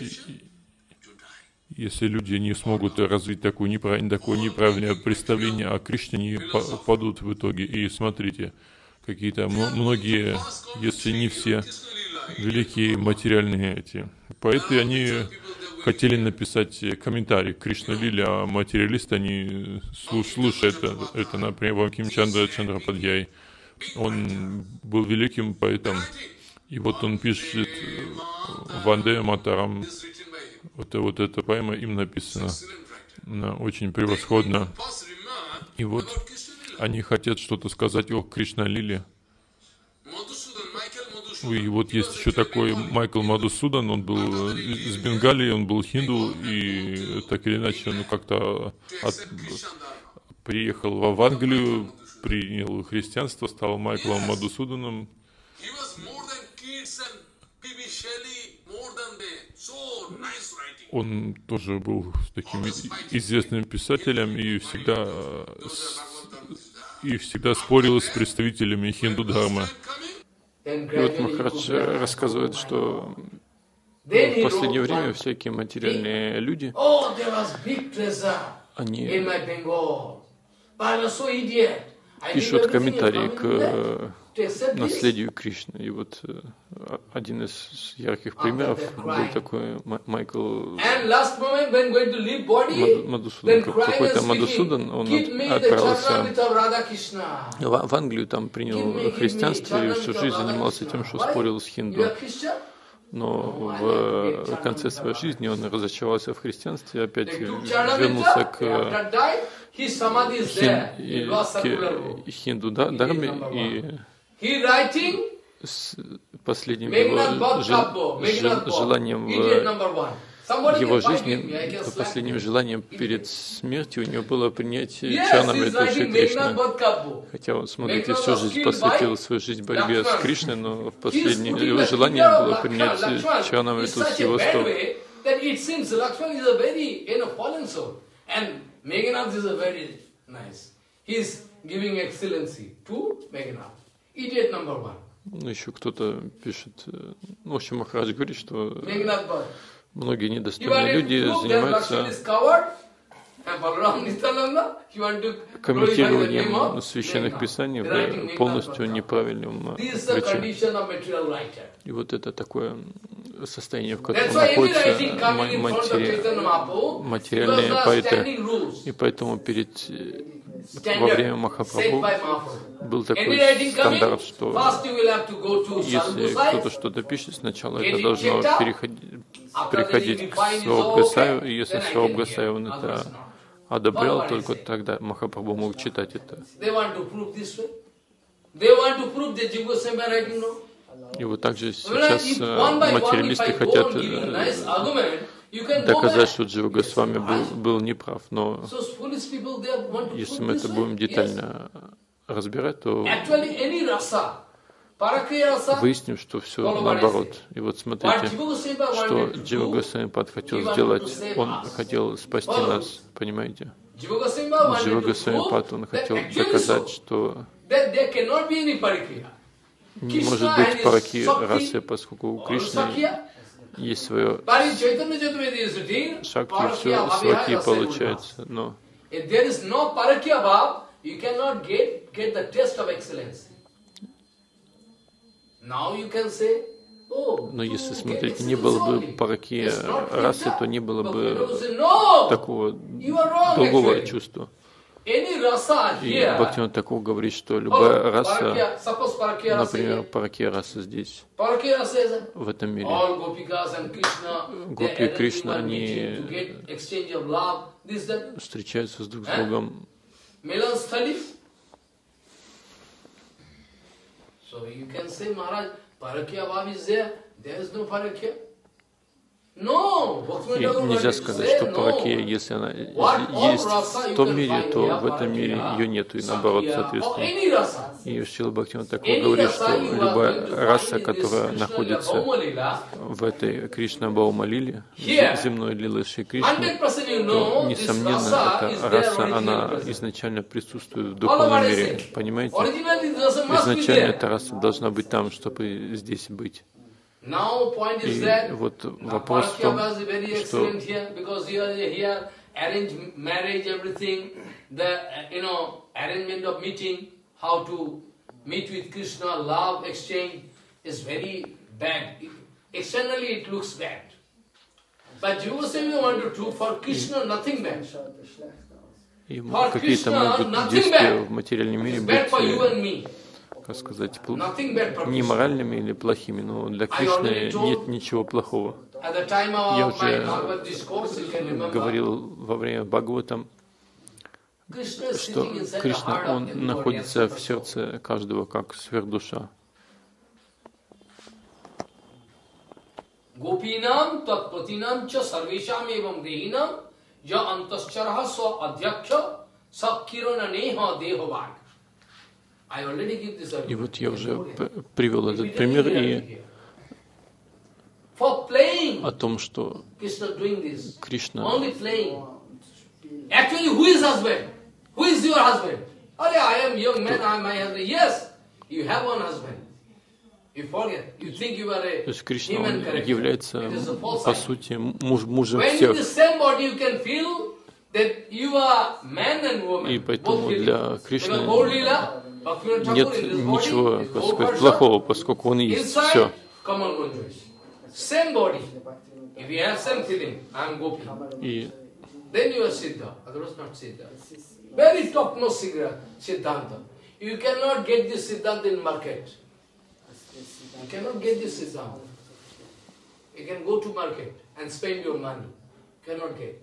если люди не смогут развить такое неправильное, такое неправильное представление о Кришне, они падут в итоге. И смотрите, какие-то многие, если не все, великие материальные эти поэты, они хотели написать комментарий к Кришна-лиле, а материалисты, они слушают это, это например, Банким-чандра Чандрападьяй. Он был великим поэтом. И вот он пишет Ванде Матарам, вот, вот эта поэма им написана. очень превосходно. И вот они хотят что-то сказать о Кришна-лиле. И вот есть еще такой Майкл Мадусудан, он был из Бенгалии, он был хинду, и так или иначе, ну как-то от... приехал в Англию, принял христианство, стал Майклом Мадусуданом. Он тоже был таким известным писателем и всегда, и всегда спорил с представителями хинду-дхармы. И вот Махарадж рассказывает, что в последнее время всякие материальные люди, они пишут комментарии к наследию Кришны. И вот один из ярких примеров был такой Майкл Мадусудан. Какой-то Мадусудан, он отправился в Англию, там принял христианство и всю жизнь занимался тем, что спорил с хинду. Но в конце своей жизни он разочаровался в христианстве, опять вернулся к, хин, к хинду-дхарме, и с последним его жел, желанием в его жизни, последним желанием перед смертью у него было принять Чарнамриту Шри Кришны. Хотя он, смотрите, всю жизнь посвятил свою жизнь борьбе с Кришной, но в последнее его желание было принять Чарнамриту с его стоп. Ну, еще кто-то пишет, ну, в общем, Махарадж говорит, что многие недостойные люди занимаются комментированием священных писаний в полностью неправильном ключе. И вот это такое состояние, в котором находятся матери... материальные поэты. И поэтому перед... во время Махапрабху был такой стандарт, что если кто-то что-то пишет, сначала это должно переходить, приходить к Сваруб Госаю, и если Сваруб Госай он это одобрял, только тогда Махапрабху мог читать это. И вот также сейчас материалисты хотят доказать, что Джива Госвами был, был неправ, но если мы это будем детально разбирать, то выясним, что все наоборот. И вот смотрите, что Джива Госвами-пад хотел сделать, он хотел спасти нас, понимаете? Джива Госвами-пад, он хотел доказать, что не может быть параки расы, поскольку у Кришны есть свое шакти, все сваки получается, но но если, смотрите, не было бы параки расы, то не было бы такого другого чувства. И Бхактивинода Тхакур говорит, что любая раса, например, паракия раса здесь, в этом мире, Гопи и Кришна, они встречаются с друг с другом. И нельзя сказать, что паракия, если она есть в том мире, то в этом мире ее нету, и наоборот, соответственно. И Шрила Бхактивинода Тхакур говорит, что любая раса, которая находится в этой Кришна Бхаума Лиле, земной лилы Шри Кришны, то, несомненно, эта раса, она изначально присутствует в духовном мире, понимаете? Изначально эта раса должна быть там, чтобы здесь быть. И вот вопрос в том, что и какие-то могут действия в материальном мире быть, как сказать, не моральными или плохими, но для Кришны нет ничего плохого. Я уже говорил во время Бхагаватам, что Кришна, Он находится в сердце каждого, как сверхдуша. Gopinam tatpatinam cha sarvesham evam dehinam ya antascharaha swa adhyaksha sakkirana neha dehavag. I already give this И вот я уже привел этот пример и о том, что Кришна Actually, who is husband? Who is your husband? Oh, yeah, I am young man, I am my husband. Yes, you have one husband. You forget. You think you are a То есть Кришна, human он character. является, It is a false по sign. сути, муж, мужем When in всех. the same body you can feel that you are man and woman. И поэтому both для feelings. Кришны Because Gaur Lila, Bhaktivinoda Thakur, нет in this ничего, body, так is сказать, Gaur плохого, Varsha. поскольку он и есть Inside, все. common Manjush. Same body. If you have same feeling, I am Gopi. И Then you are Siddha, otherwise not Siddha. Very top-notch Siddhanta. You cannot get this Siddhanta in market. You cannot get this Siddhanta. You can go to market and spend your money. Cannot get.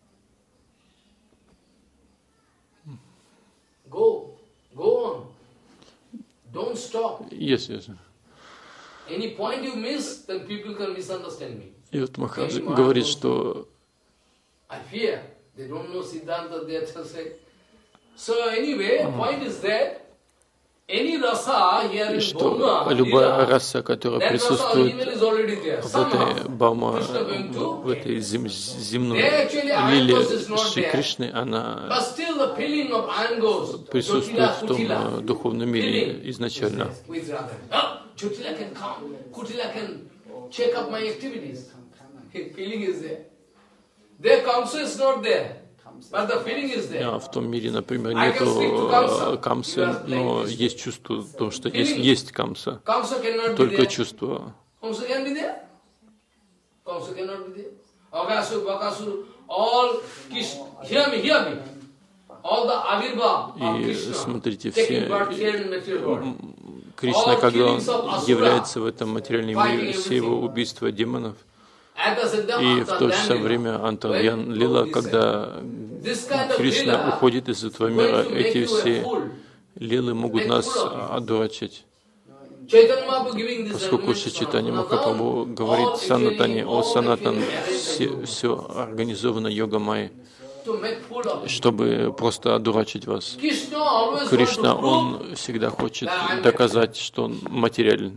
Go. Go on. Don't stop. Yes, yes. Any point you miss, then people can misunderstand me. И вот Махарадж говорит, что I fear. They don't know Siddhanta, they are just saying. So anyway, point is that any rasa here in что Bhauma, любая Lila, раса, которая that rasa присутствует original is already there. в Somehow, этой Баума, Krishna going to в этой зем, земной There actually iron лиле ghost is not Шри there. Кришны, but она still the feeling of iron ghost, присутствует Jotila, в том Kutila, э, духовном мире изначально. is there with Radha. Oh, Jotila can come, Kutila can check up my activities. Feeling is there. Their counsel is not there, but the feeling is there. А в том мире, например, нету э, камсы, но есть чувство, то, что есть, есть камса, Kamsa cannot be только there. чувство. Kamsa can be there. Kamsa cannot be there. Agasur, Bakasur, all Krishna, hear me, hear me. All the Avirbha of И Krishna, смотрите, taking все birth here in material world. Кришна, когда он является в этом материальном мире, все его убийства демонов, At the same и time, в то же Antardhan самое Lila, время Антарьян Лила, когда this kind of Кришна Lila уходит из этого going мира, to make эти you a все fool. лилы могут нас одурачить. Chaitanya Mahaprabhu giving this Поскольку argument Чайтанья from Махапрабху Sanatana, говорит all Санатане, actually, о all Санатан, actually все, arranged все организовано йога майи, to make fool of you. чтобы просто одурачить вас. Krishna always Кришна, want to prove он всегда хочет доказать, что он материален.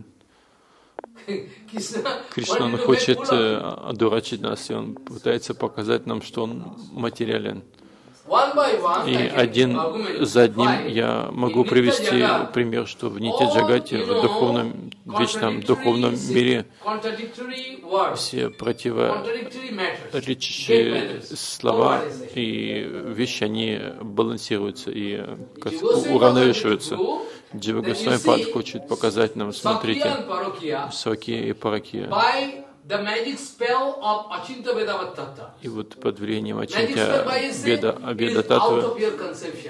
Krishna, Кришна, он wanted to make хочет fool of э, одурачить нас, и он пытается показать нам, что он материален. you. One by one, И I can один argument за одним why я in могу Nitya привести Jagat, пример, что в Нитя all, Джагате, you в know, духовном, вечном contradictory духовном sys- мире, contradictory words, все contradictory matters, противоречащие get matters, слова all what is it. и вещи, они балансируются и как If you go say уравновешиваются. Goswami Джива then you Госвами see, Пад хочет показать нам, Sakya смотрите, and Parokya, Свакия и Паракия. by the magic spell of Achinta Vedavat Tattva. И вот под влиянием Magic spell by Ачинтя his Веда, it Абеда is out Татвы, of your conception,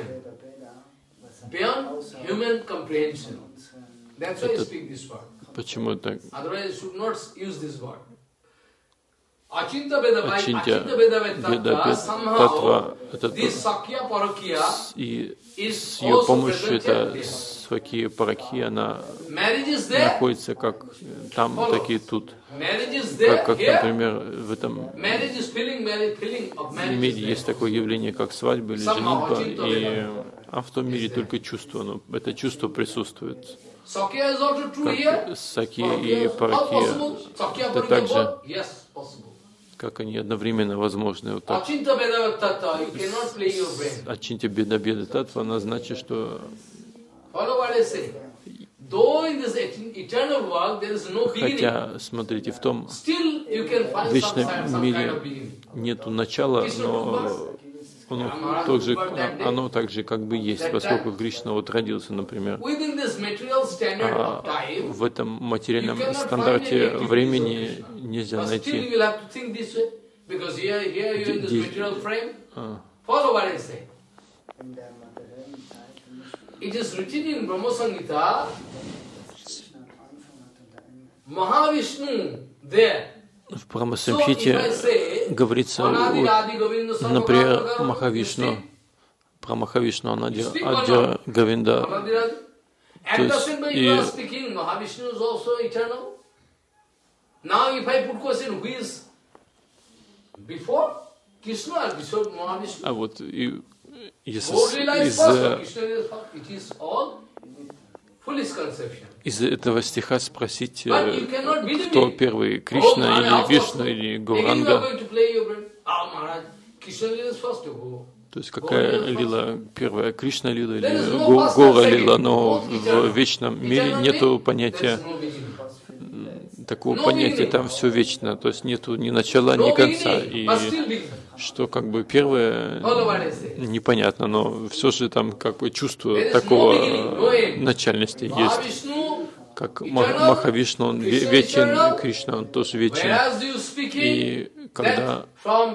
beyond human comprehension. That's why I speak this word. почему так? Otherwise, I should not use this word. Achinta Veda by Ачинтя Achinta Vedavat Tattva, Веда somehow Татва, это this Sakya Parokya и is с ее also помощью presented эта there. Свакия Паракия, она Marriage is there, находится как там, так и тут. marriage is there, Как, как, here. например, в этом Marriage is feeling, marriage, feeling of marriage is мире there. есть такое явление, как свадьба или женитьба, и, а в том мире только чувство, но это чувство присутствует. Sakya is also true here. Как Саки Parokya и is all Паракия, possible. Sakya это Parokya также, both? Yes, possible. как они одновременно возможны. Вот так. Achinta Vedavat Tattva, you cannot play your brain. Ачинтя Беда Беда Татва, она значит, что Follow what I say. Though in this eternal world there is no beginning, хотя, смотрите, в том still you can find some, вечном some kind мире of beginning. нету начала, но оно также, оно также как бы есть, поскольку Кришна вот родился, например. Within this material standard А of time, в этом материальном стандарте времени нельзя but still найти. you will have to think this way, because here, here you are in this Ди- material frame. А, Follow what I say. It is written in Brahma Samhita, Mahavishnu there. В Брахма-самхите говорится, например, Махавишну, про Махавишну Анадир Адья Говинда. То есть, и а вот и, если из, из этого стиха спросить, кто первый, Кришна или Вишну или Гауранга, то есть какая лила первая, Кришна лила или Гора лила, но в вечном мире нету понятия, такого понятия, там все вечно, то есть нету ни начала, ни конца, и что как бы первое непонятно, но все же там как бы чувство такого начальности есть. Как Махавишну, он вечен, Кришна, он тоже вечен. И когда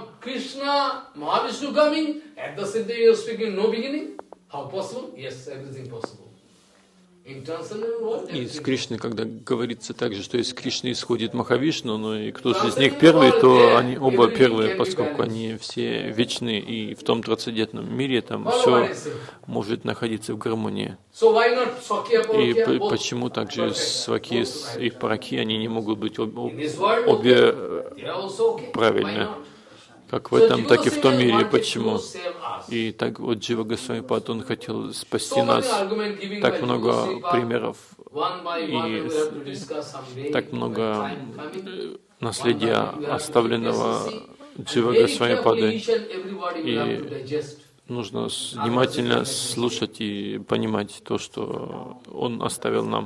из Кришны, когда говорится также, что из Кришны исходит Махавишну, но и кто же из них первый, то они оба первые, поскольку они все вечны, и в том трансцендентном мире там все может находиться в гармонии. И почему также Сваки и Параки, они не могут быть обе правильны? Как в этом, так и в том мире. Почему? И так вот Джива Госвамипад, он хотел спасти нас. Так много примеров и так много наследия, оставленного Джива Госвамипадой. И нужно внимательно слушать и понимать то, что он оставил нам.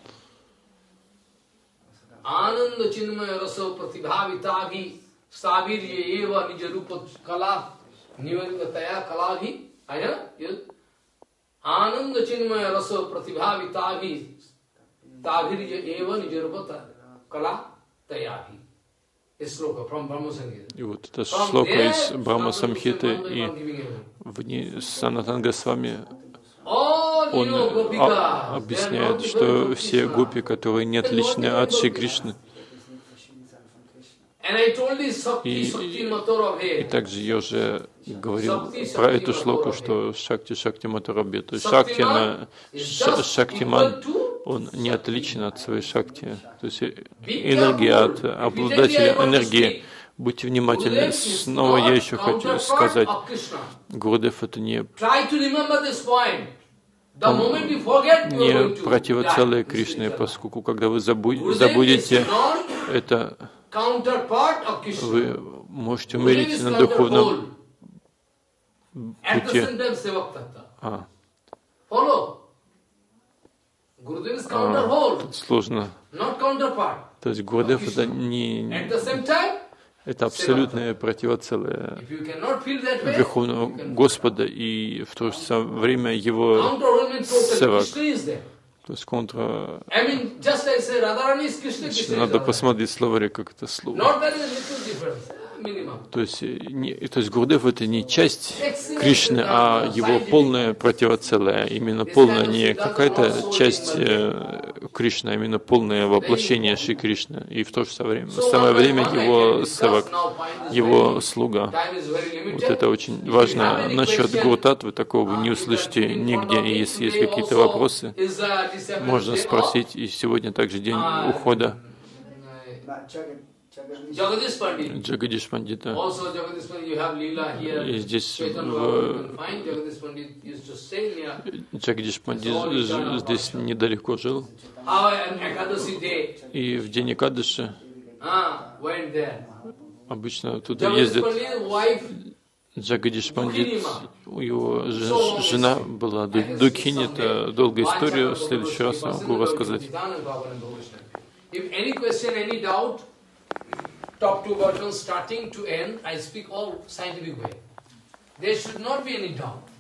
Sabirye eva nija rupa kala nivargataya kalabhi ayana ananda chinmaya rasa pratibhavitavi tabhirye eva nija rupa kala tayavi. Sloka from Brahma Samhita. И вот это шлока из Брахма Самхиты, и в ней Санатан Госвами он объясняет, что все гопи, которые не отличны от Шри Кришны. И, и также я уже говорил про эту шлоку, что Шакти Шакти Матарабхи, то есть Шакти, она, Шактиман, он не отличен от своей Шакти, то есть энергия от обладателя энергии. Будьте внимательны. Снова я еще хочу сказать, Гурудев это не, не противоцелые Кришны, поскольку когда вы забудете это, вы можете умереть на духовном пути. А. А, тут сложно. То есть Гурудев это не... Это абсолютное противоцелое Верховного Господа и в то же самое время его севак. То есть контра... Надо посмотреть словари, как это слово. То есть, не, то есть Гурудев это не часть Кришны, а его полное противоцелое. Именно полное, не какая-то часть э, Кришны, а именно полное воплощение Шри Кришны. И в то же самое, самое время его севак, его слуга. Вот это очень важно. Насчет Гуру-татвы такого вы не услышите нигде. И если есть какие-то вопросы, можно спросить. И сегодня также день ухода Джагадиш Пандита. И здесь в... Джагадиш Пандит здесь недалеко жил. И в день Экадаши обычно туда ездят. Джагадиш Пандит, его жена была Дукхини, это долгая история, в следующий раз я могу рассказать. Top to bottom, starting to end, I speak all scientific way. There should not be any doubt.